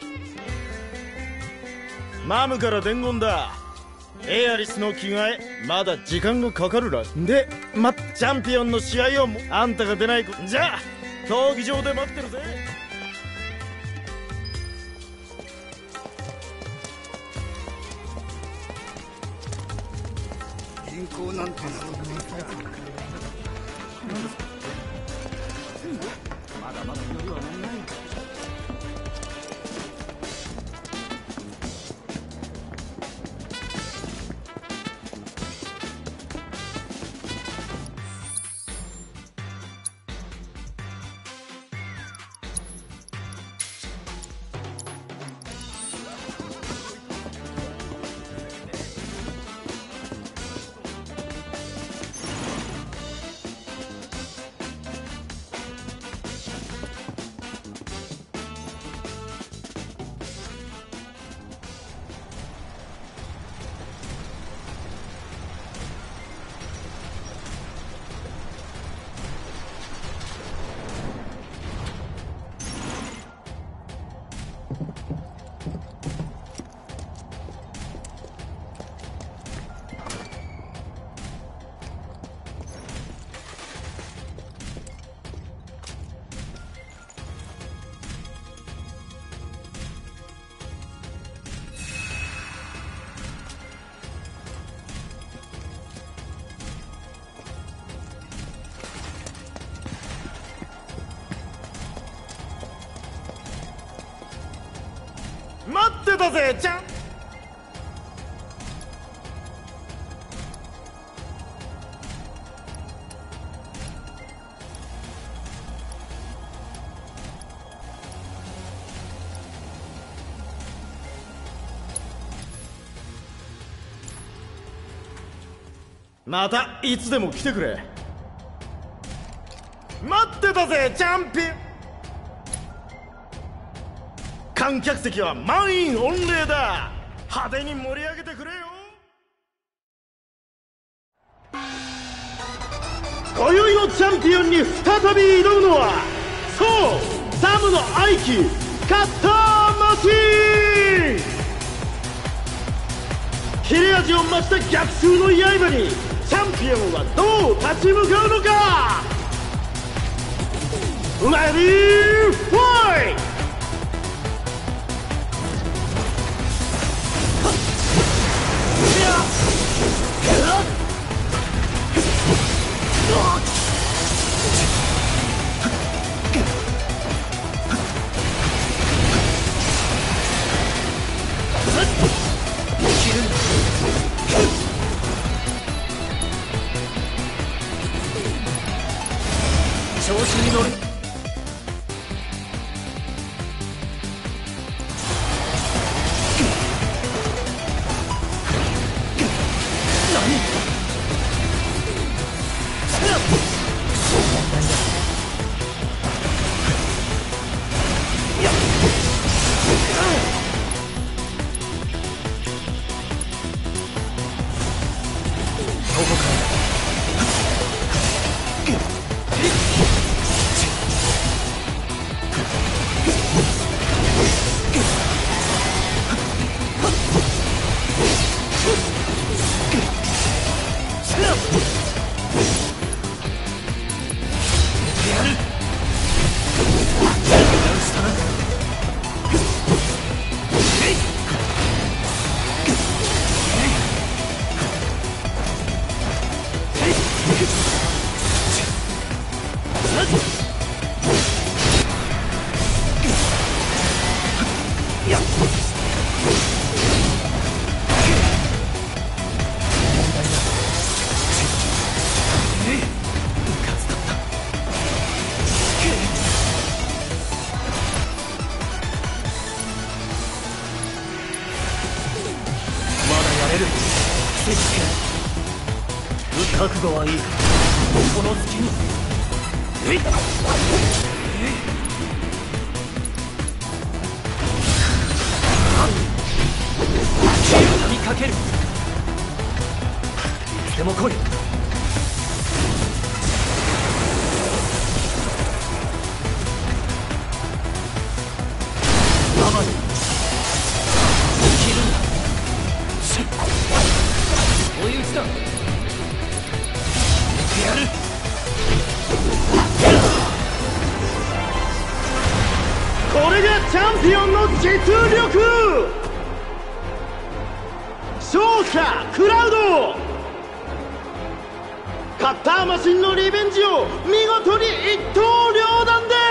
マムから伝言だ。エアリスの着替えまだ時間がかかるらで、ま、チャンピオンの試合をあんたが出ないこじゃあ闘技場で待ってるぜ。 銀行なんてなのまだまだ夜はない。 待ってたぜちゃん。またいつでも来てくれ。待ってたぜチャンピオン。観客席は満員御礼だ。派手に盛り上げてくれよ。今宵のチャンピオンに再び挑むのは、そうサムの愛機カッターマシーン。切れ味を増した逆襲の刃にチャンピオンはどう立ち向かうのか。レディーファイト。 調子に乗る。 何覚悟はいいか。この隙にえいっ畳みかける。いつでも来い。ママに切るんだ。追い打ちだ。やる。 これがチャンピオンの実力。勝者クラウド。カッターマシンのリベンジを見事に一刀両断です。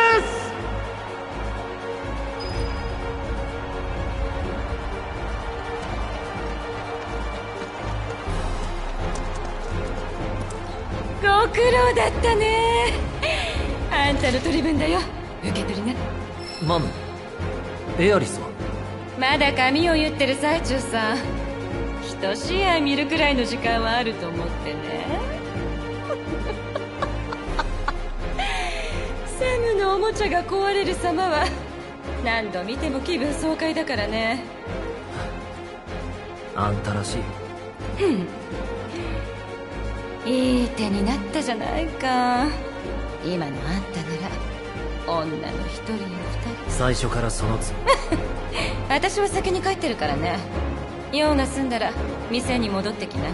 ご苦労だったね。あんたの取り分だよ。受け取りな。 マム、エアリスはまだ髪を言ってる最中さ。一試合見るくらいの時間はあると思ってね。サムのおもちゃが壊れる様は何度見ても気分爽快だからね。 あんたらしい。 うんいい手になったじゃないか。今のあんたなら女の一人や二人。 最初からそのつ私は先に帰ってるからね。用が済んだら店に戻ってきな。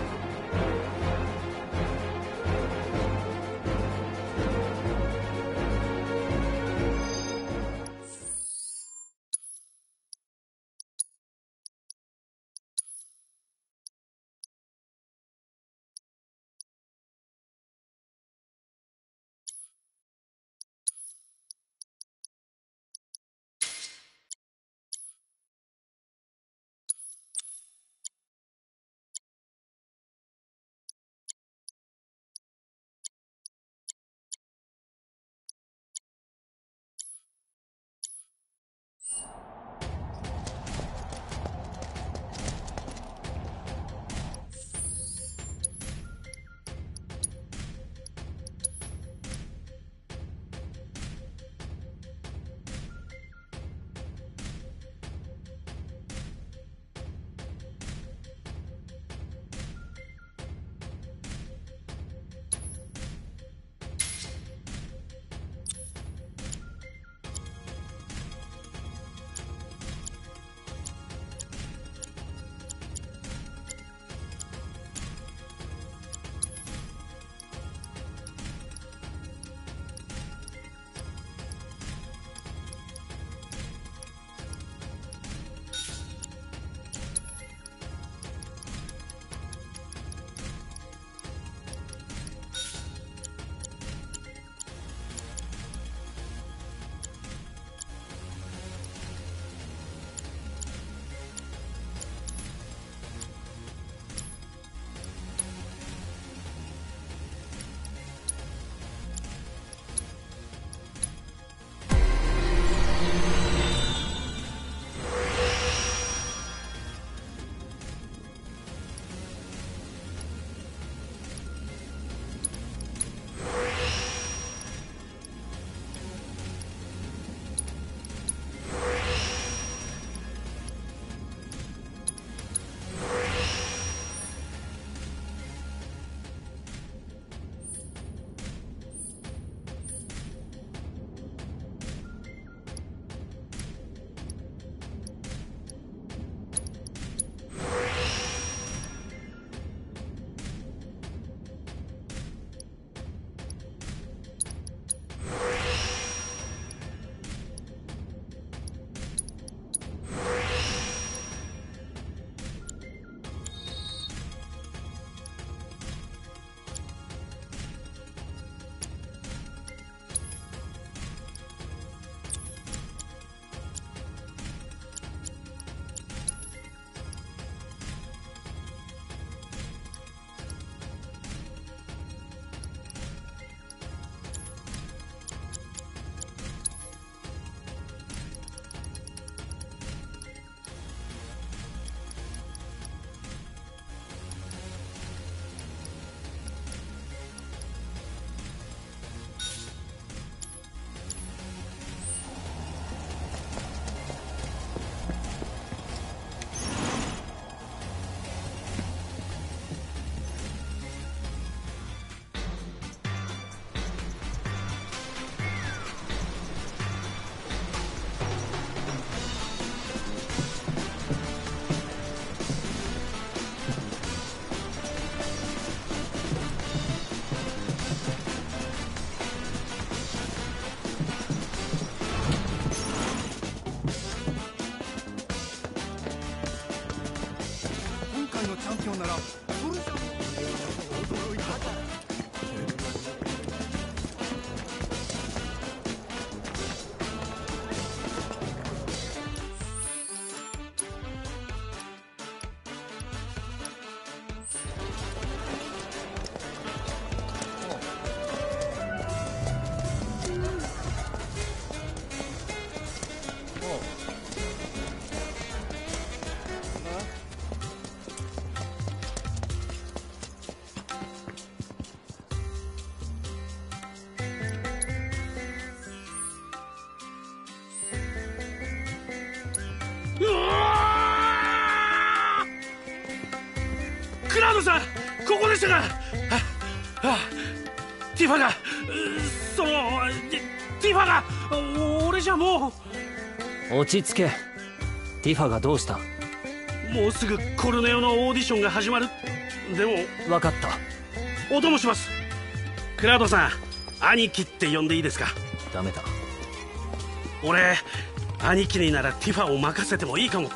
あ、ティファがそのティファが俺じゃもう。落ち着け。ティファがどうした？ もうすぐコルネオのオーディションが始まる。でも分かった。 お供します。クラウドさん、兄貴って呼んでいいですか？ ダメだ。 俺兄貴にならティファを任せてもいいかもって。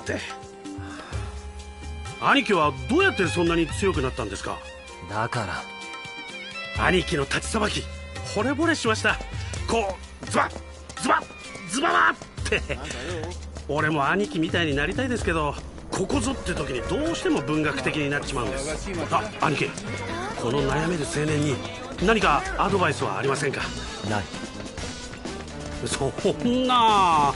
兄貴はどうやってそんなに強くなったんですか？ だから兄貴の立ちさばき惚れ惚れしました。こうズバッズバッズババッって俺も兄貴みたいになりたいですけど、ここぞって時にどうしても文学的になっちまうんです。あ、兄貴、この悩める青年に何かアドバイスはありませんか？ ない。 そんな。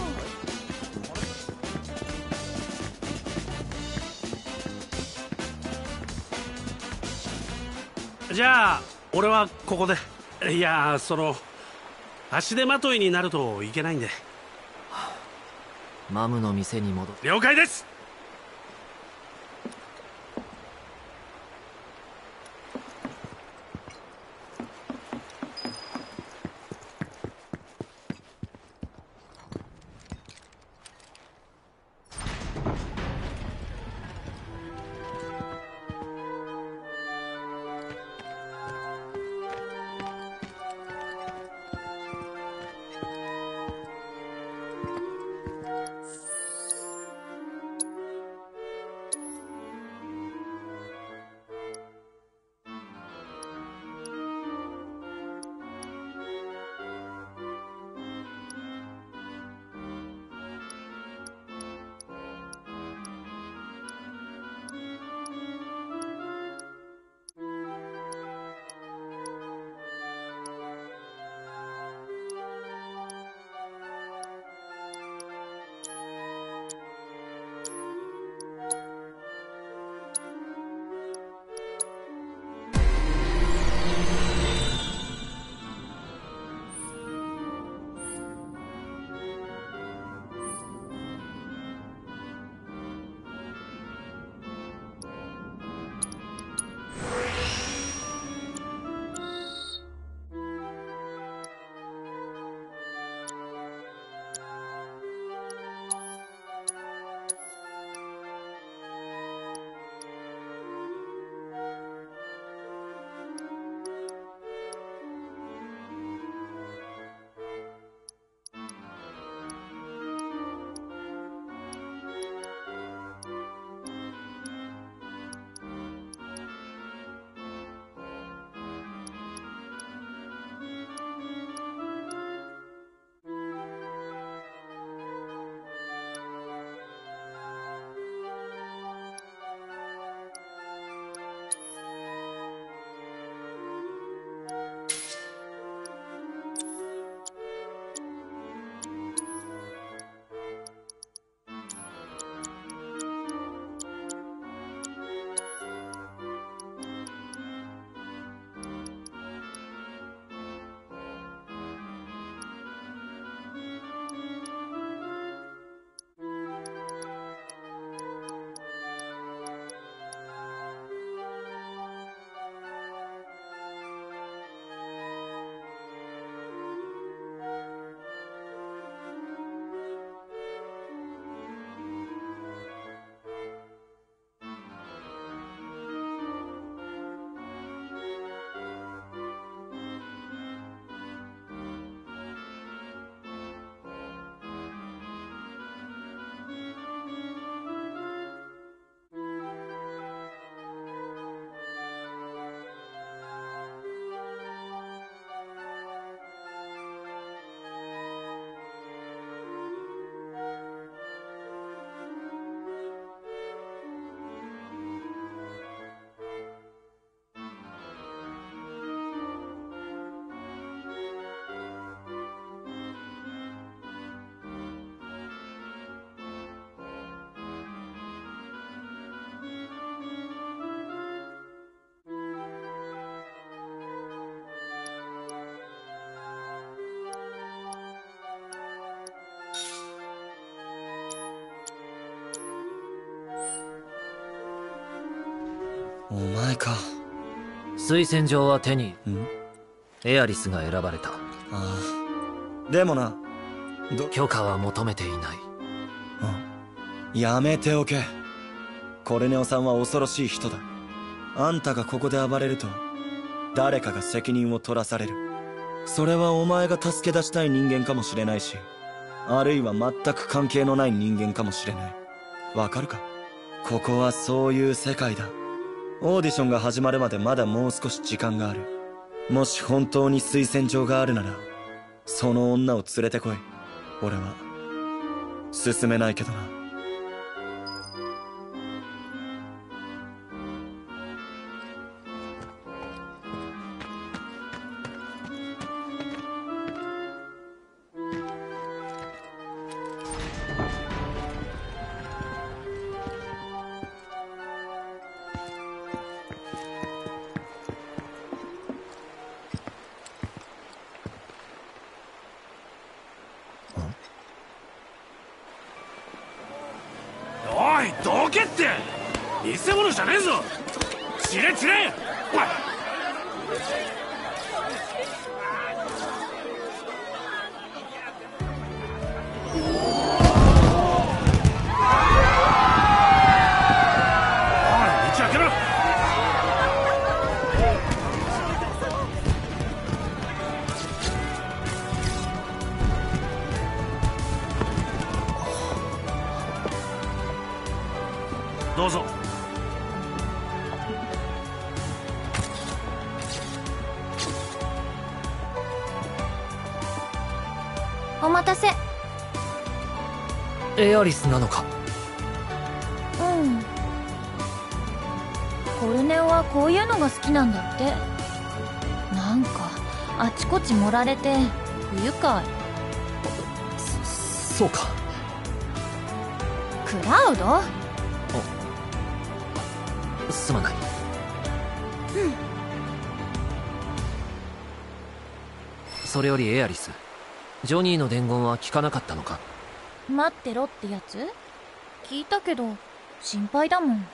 じゃあ俺はここで。いや、その足手まといになるといけないんで。 マムの店に戻る。 了解です。 お前か。 推薦状は手にエアリスが選ばれた。ああ、でもな、 許可は求めていない。 うん、やめておけ。コルネオさんは恐ろしい人だ。あんたがここで暴れると誰かが責任を取らされる。それはお前が助け出したい人間かもしれないし、あるいは全く関係のない人間かもしれない。わかるか？ここはそういう世界だ。オーディションが始まるまでまだもう少し時間がある。もし本当に推薦状があるならその女を連れてこい。俺は進めないけどな。 おい、どけって。偽物じゃねえぞ。散れ散れ。おい、道開けろ。どうぞ。 お待たせ。 エアリスなのか？ うん。コルネオはこういうのが好きなんだって。なんかあちこち盛られて不愉快。 そそうか。 クラウド？ すまない。 うん。 それよりエアリス、ジョニーの伝言は聞かなかったのか？ 待ってろってやつ？聞いたけど心配だもん。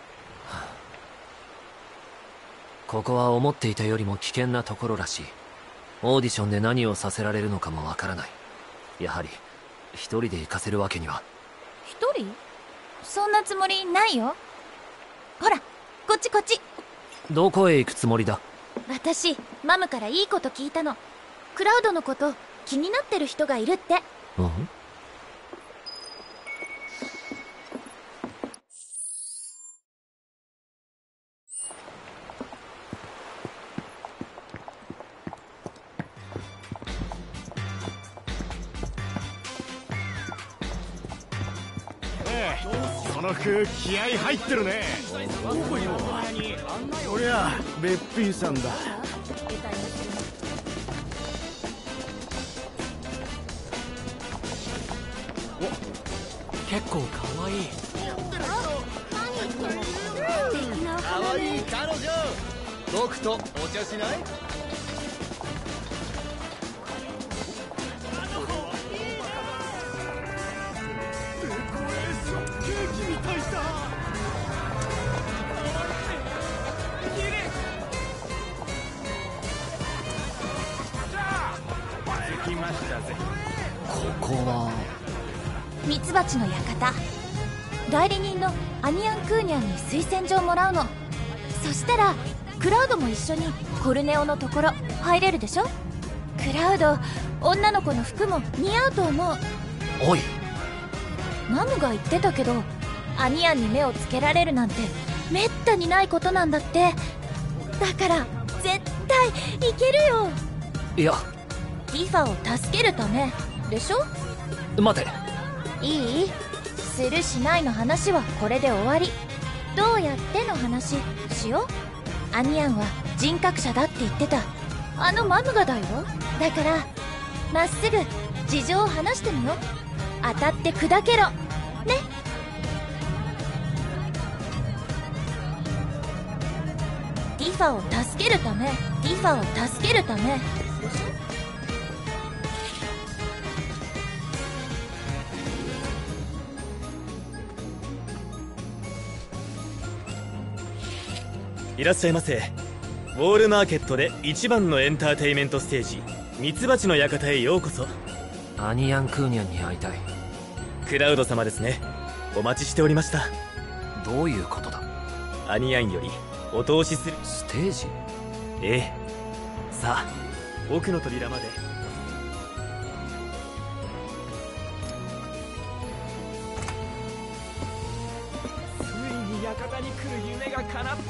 ここは思っていたよりも危険なところらしい。オーディションで何をさせられるのかもわからない。やはり一人で行かせるわけには。 一人？そんなつもりないよ。ほら、こっちこっち。 どこへ行くつもりだ？ 私マムからいいこと聞いたの。クラウドのこと気になってる人がいるって。 うん？ この服気合入ってるね。おりゃべっぴんさんだ。 お、結構かわいい。 かわいい彼女、僕とお茶しない？ ここはミツバチの館。代理人のアニアン・クーニャンに推薦状もらうの。そしたらクラウドも一緒にコルネオのところ入れるでしょ。クラウド、女の子の服も似合うと思う。 おい、 マムが言ってたけどアニアンに目をつけられるなんてめったにないことなんだって。だから絶対いけるよ。 いや、 ティファを助けるためでしょ。 待て。 いい？するしないの話はこれで終わり。どうやっての話しよう。アニアンは人格者だって言ってた。あのマムがだよ。だからまっすぐ事情を話してみよう。当たって砕けろね。ティファを助けるため、ティファを助けるため。 いらっしゃいませ。 ウォールマーケットで一番のエンターテイメントステージ、ミツバチの館へようこそ。 アニヤン・クーニャンに会いたい。 クラウド様ですね。お待ちしておりました。 どういうことだ？ アニヤンよりお通しするステージ？ ええ。さあ、奥の扉まで。 ついに館に来る夢が叶った。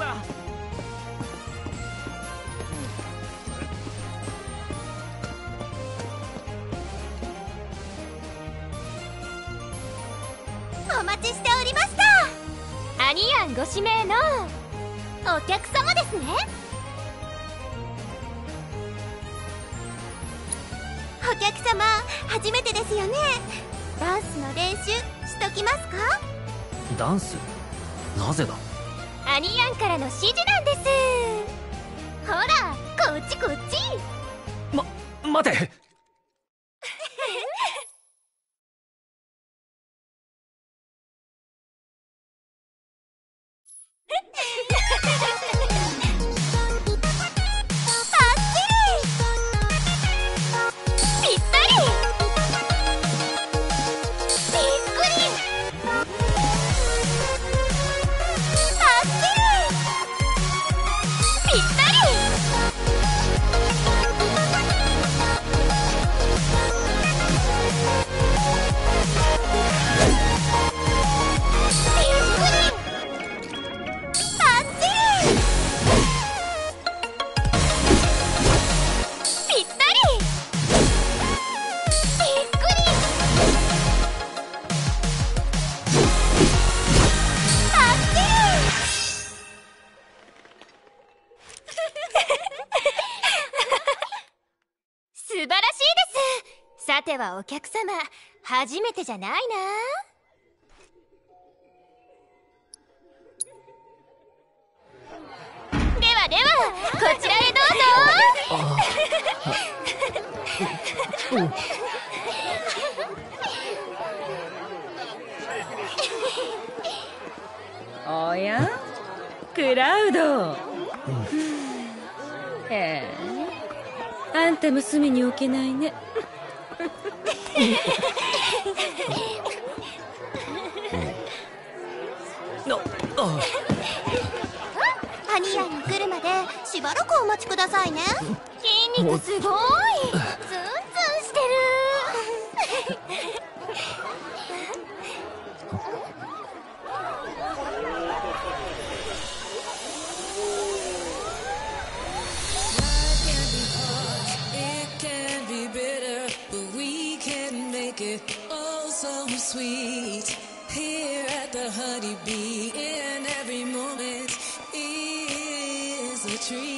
お待ちしておりました。アニヤンご指名のお客様ですね。お客様初めてですよね。ダンスの練習しときますか？ ダンス？なぜだ？ アニヤンからの指示なんです。ほらこっちこっち。 ま、待てさてはお客様初めてじゃないな。ではではこちらへどうぞ。 おやクラウド、へえ、あんたも隅に置けないね。 アニヤンに来るまでしばらくお待ちくださいね。筋肉すごい、ツンツンしてる。 Oh, so sweet here at the Honeybee, and every moment is a treat.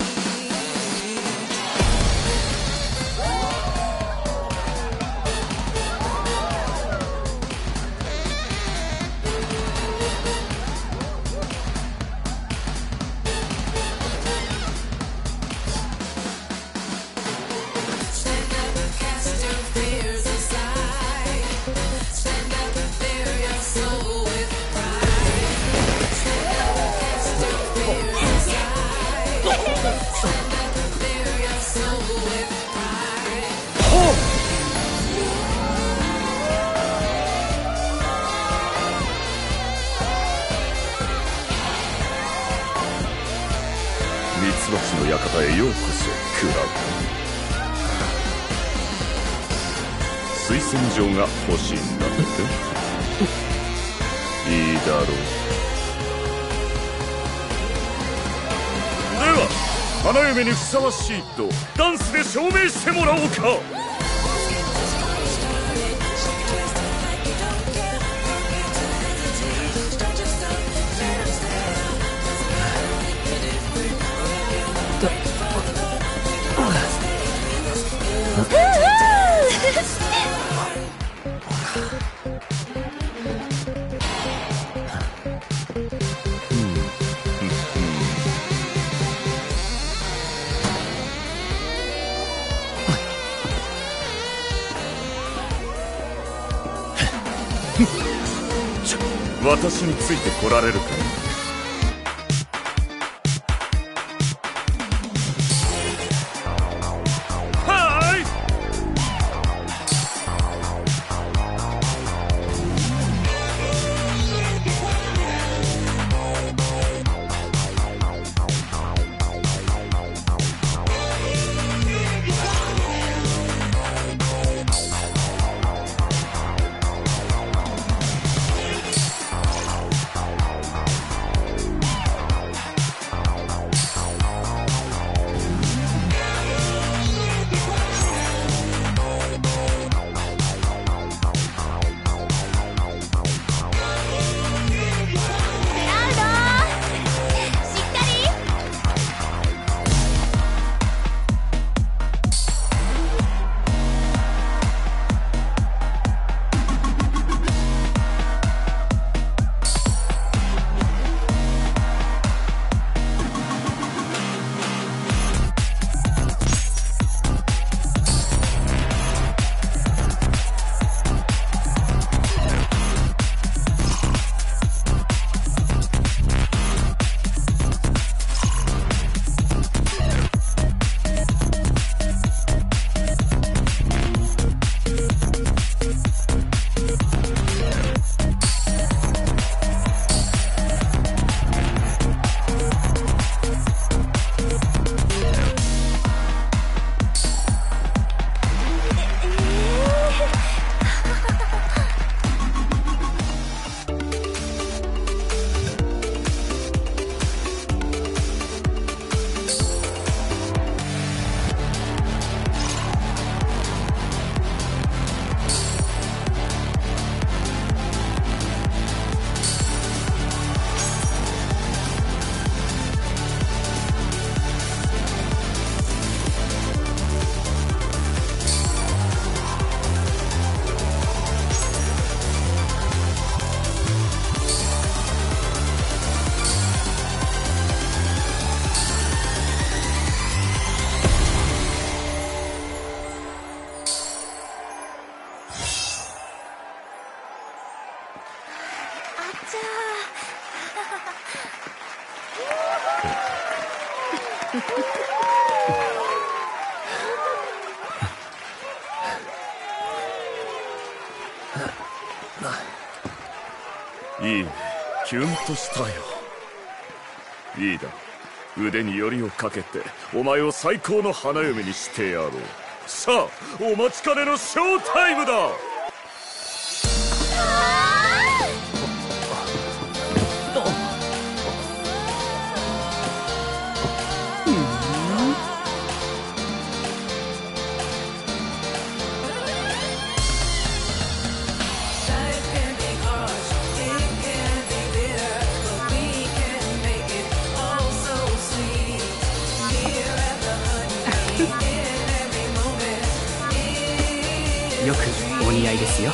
ミツバチの館へようこそ、クラウド。推薦状が欲しいんだっていいだろう。では花嫁にふさわしいとダンスで証明してもらおうか。ちょ、私についてこられるかな。 いいね、キュンとしたよ。いいだ、腕によりをかけてお前を最高の花嫁にしてやろう。さあ、お待ちかねのショータイムだ。 よくお似合いですよ。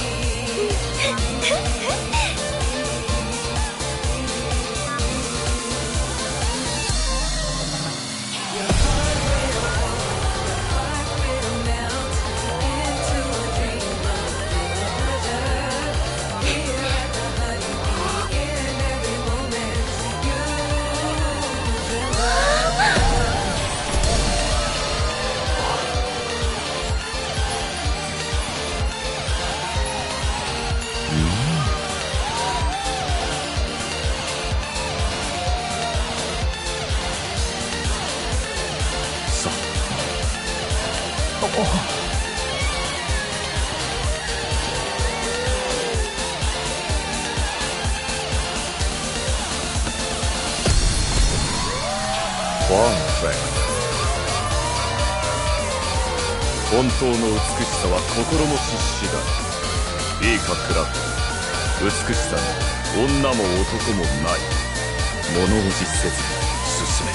本当の美しさは心も必死だ。いいかクラウド、美しさに女も男もない。物おじせず進め。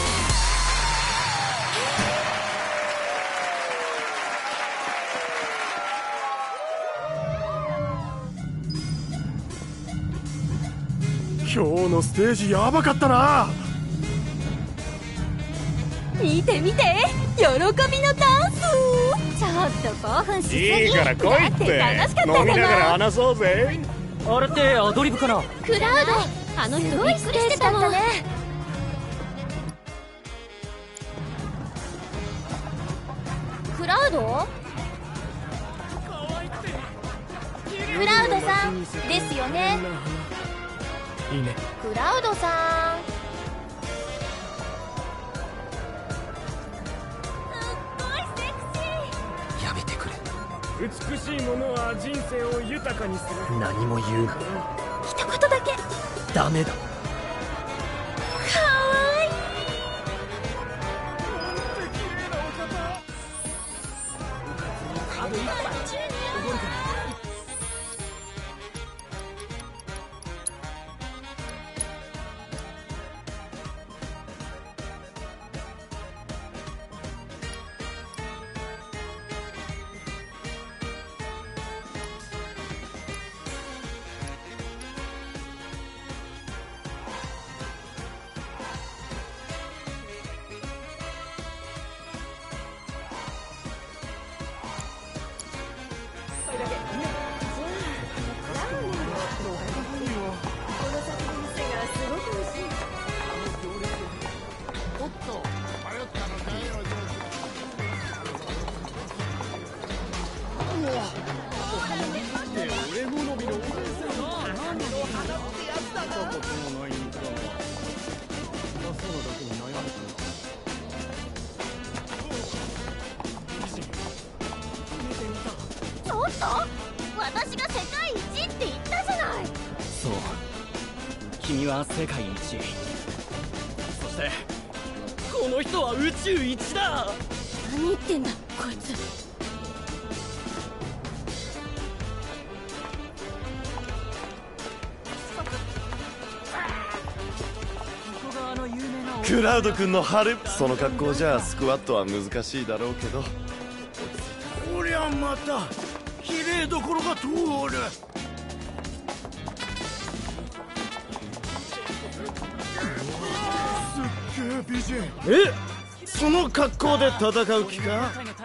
今日のステージやばかったな。 見て見て、喜びのダンス。ちょっと興奮しすぎ。 いいから来いって。 だって楽しかったんだもん。 飲みながら話そうぜ。 あれってアドリブかな。 クラウド、あの人びっくりしてたもんね。クラウド？クラウドさんですよね。 いいね。 クラウドさん。 やめてくれ。 美しいものは人生を豊かにする。 何も言うな。 一言だけ。 ダメだ。 かわいい。 あと一杯。 君は世界一。そしてこの人は宇宙一だ。 何言ってんだこいつ。 クラウド君の春、その格好じゃスクワットは難しいだろうけど。 こりゃまた綺麗どころが通る。 え、その格好で戦う気か？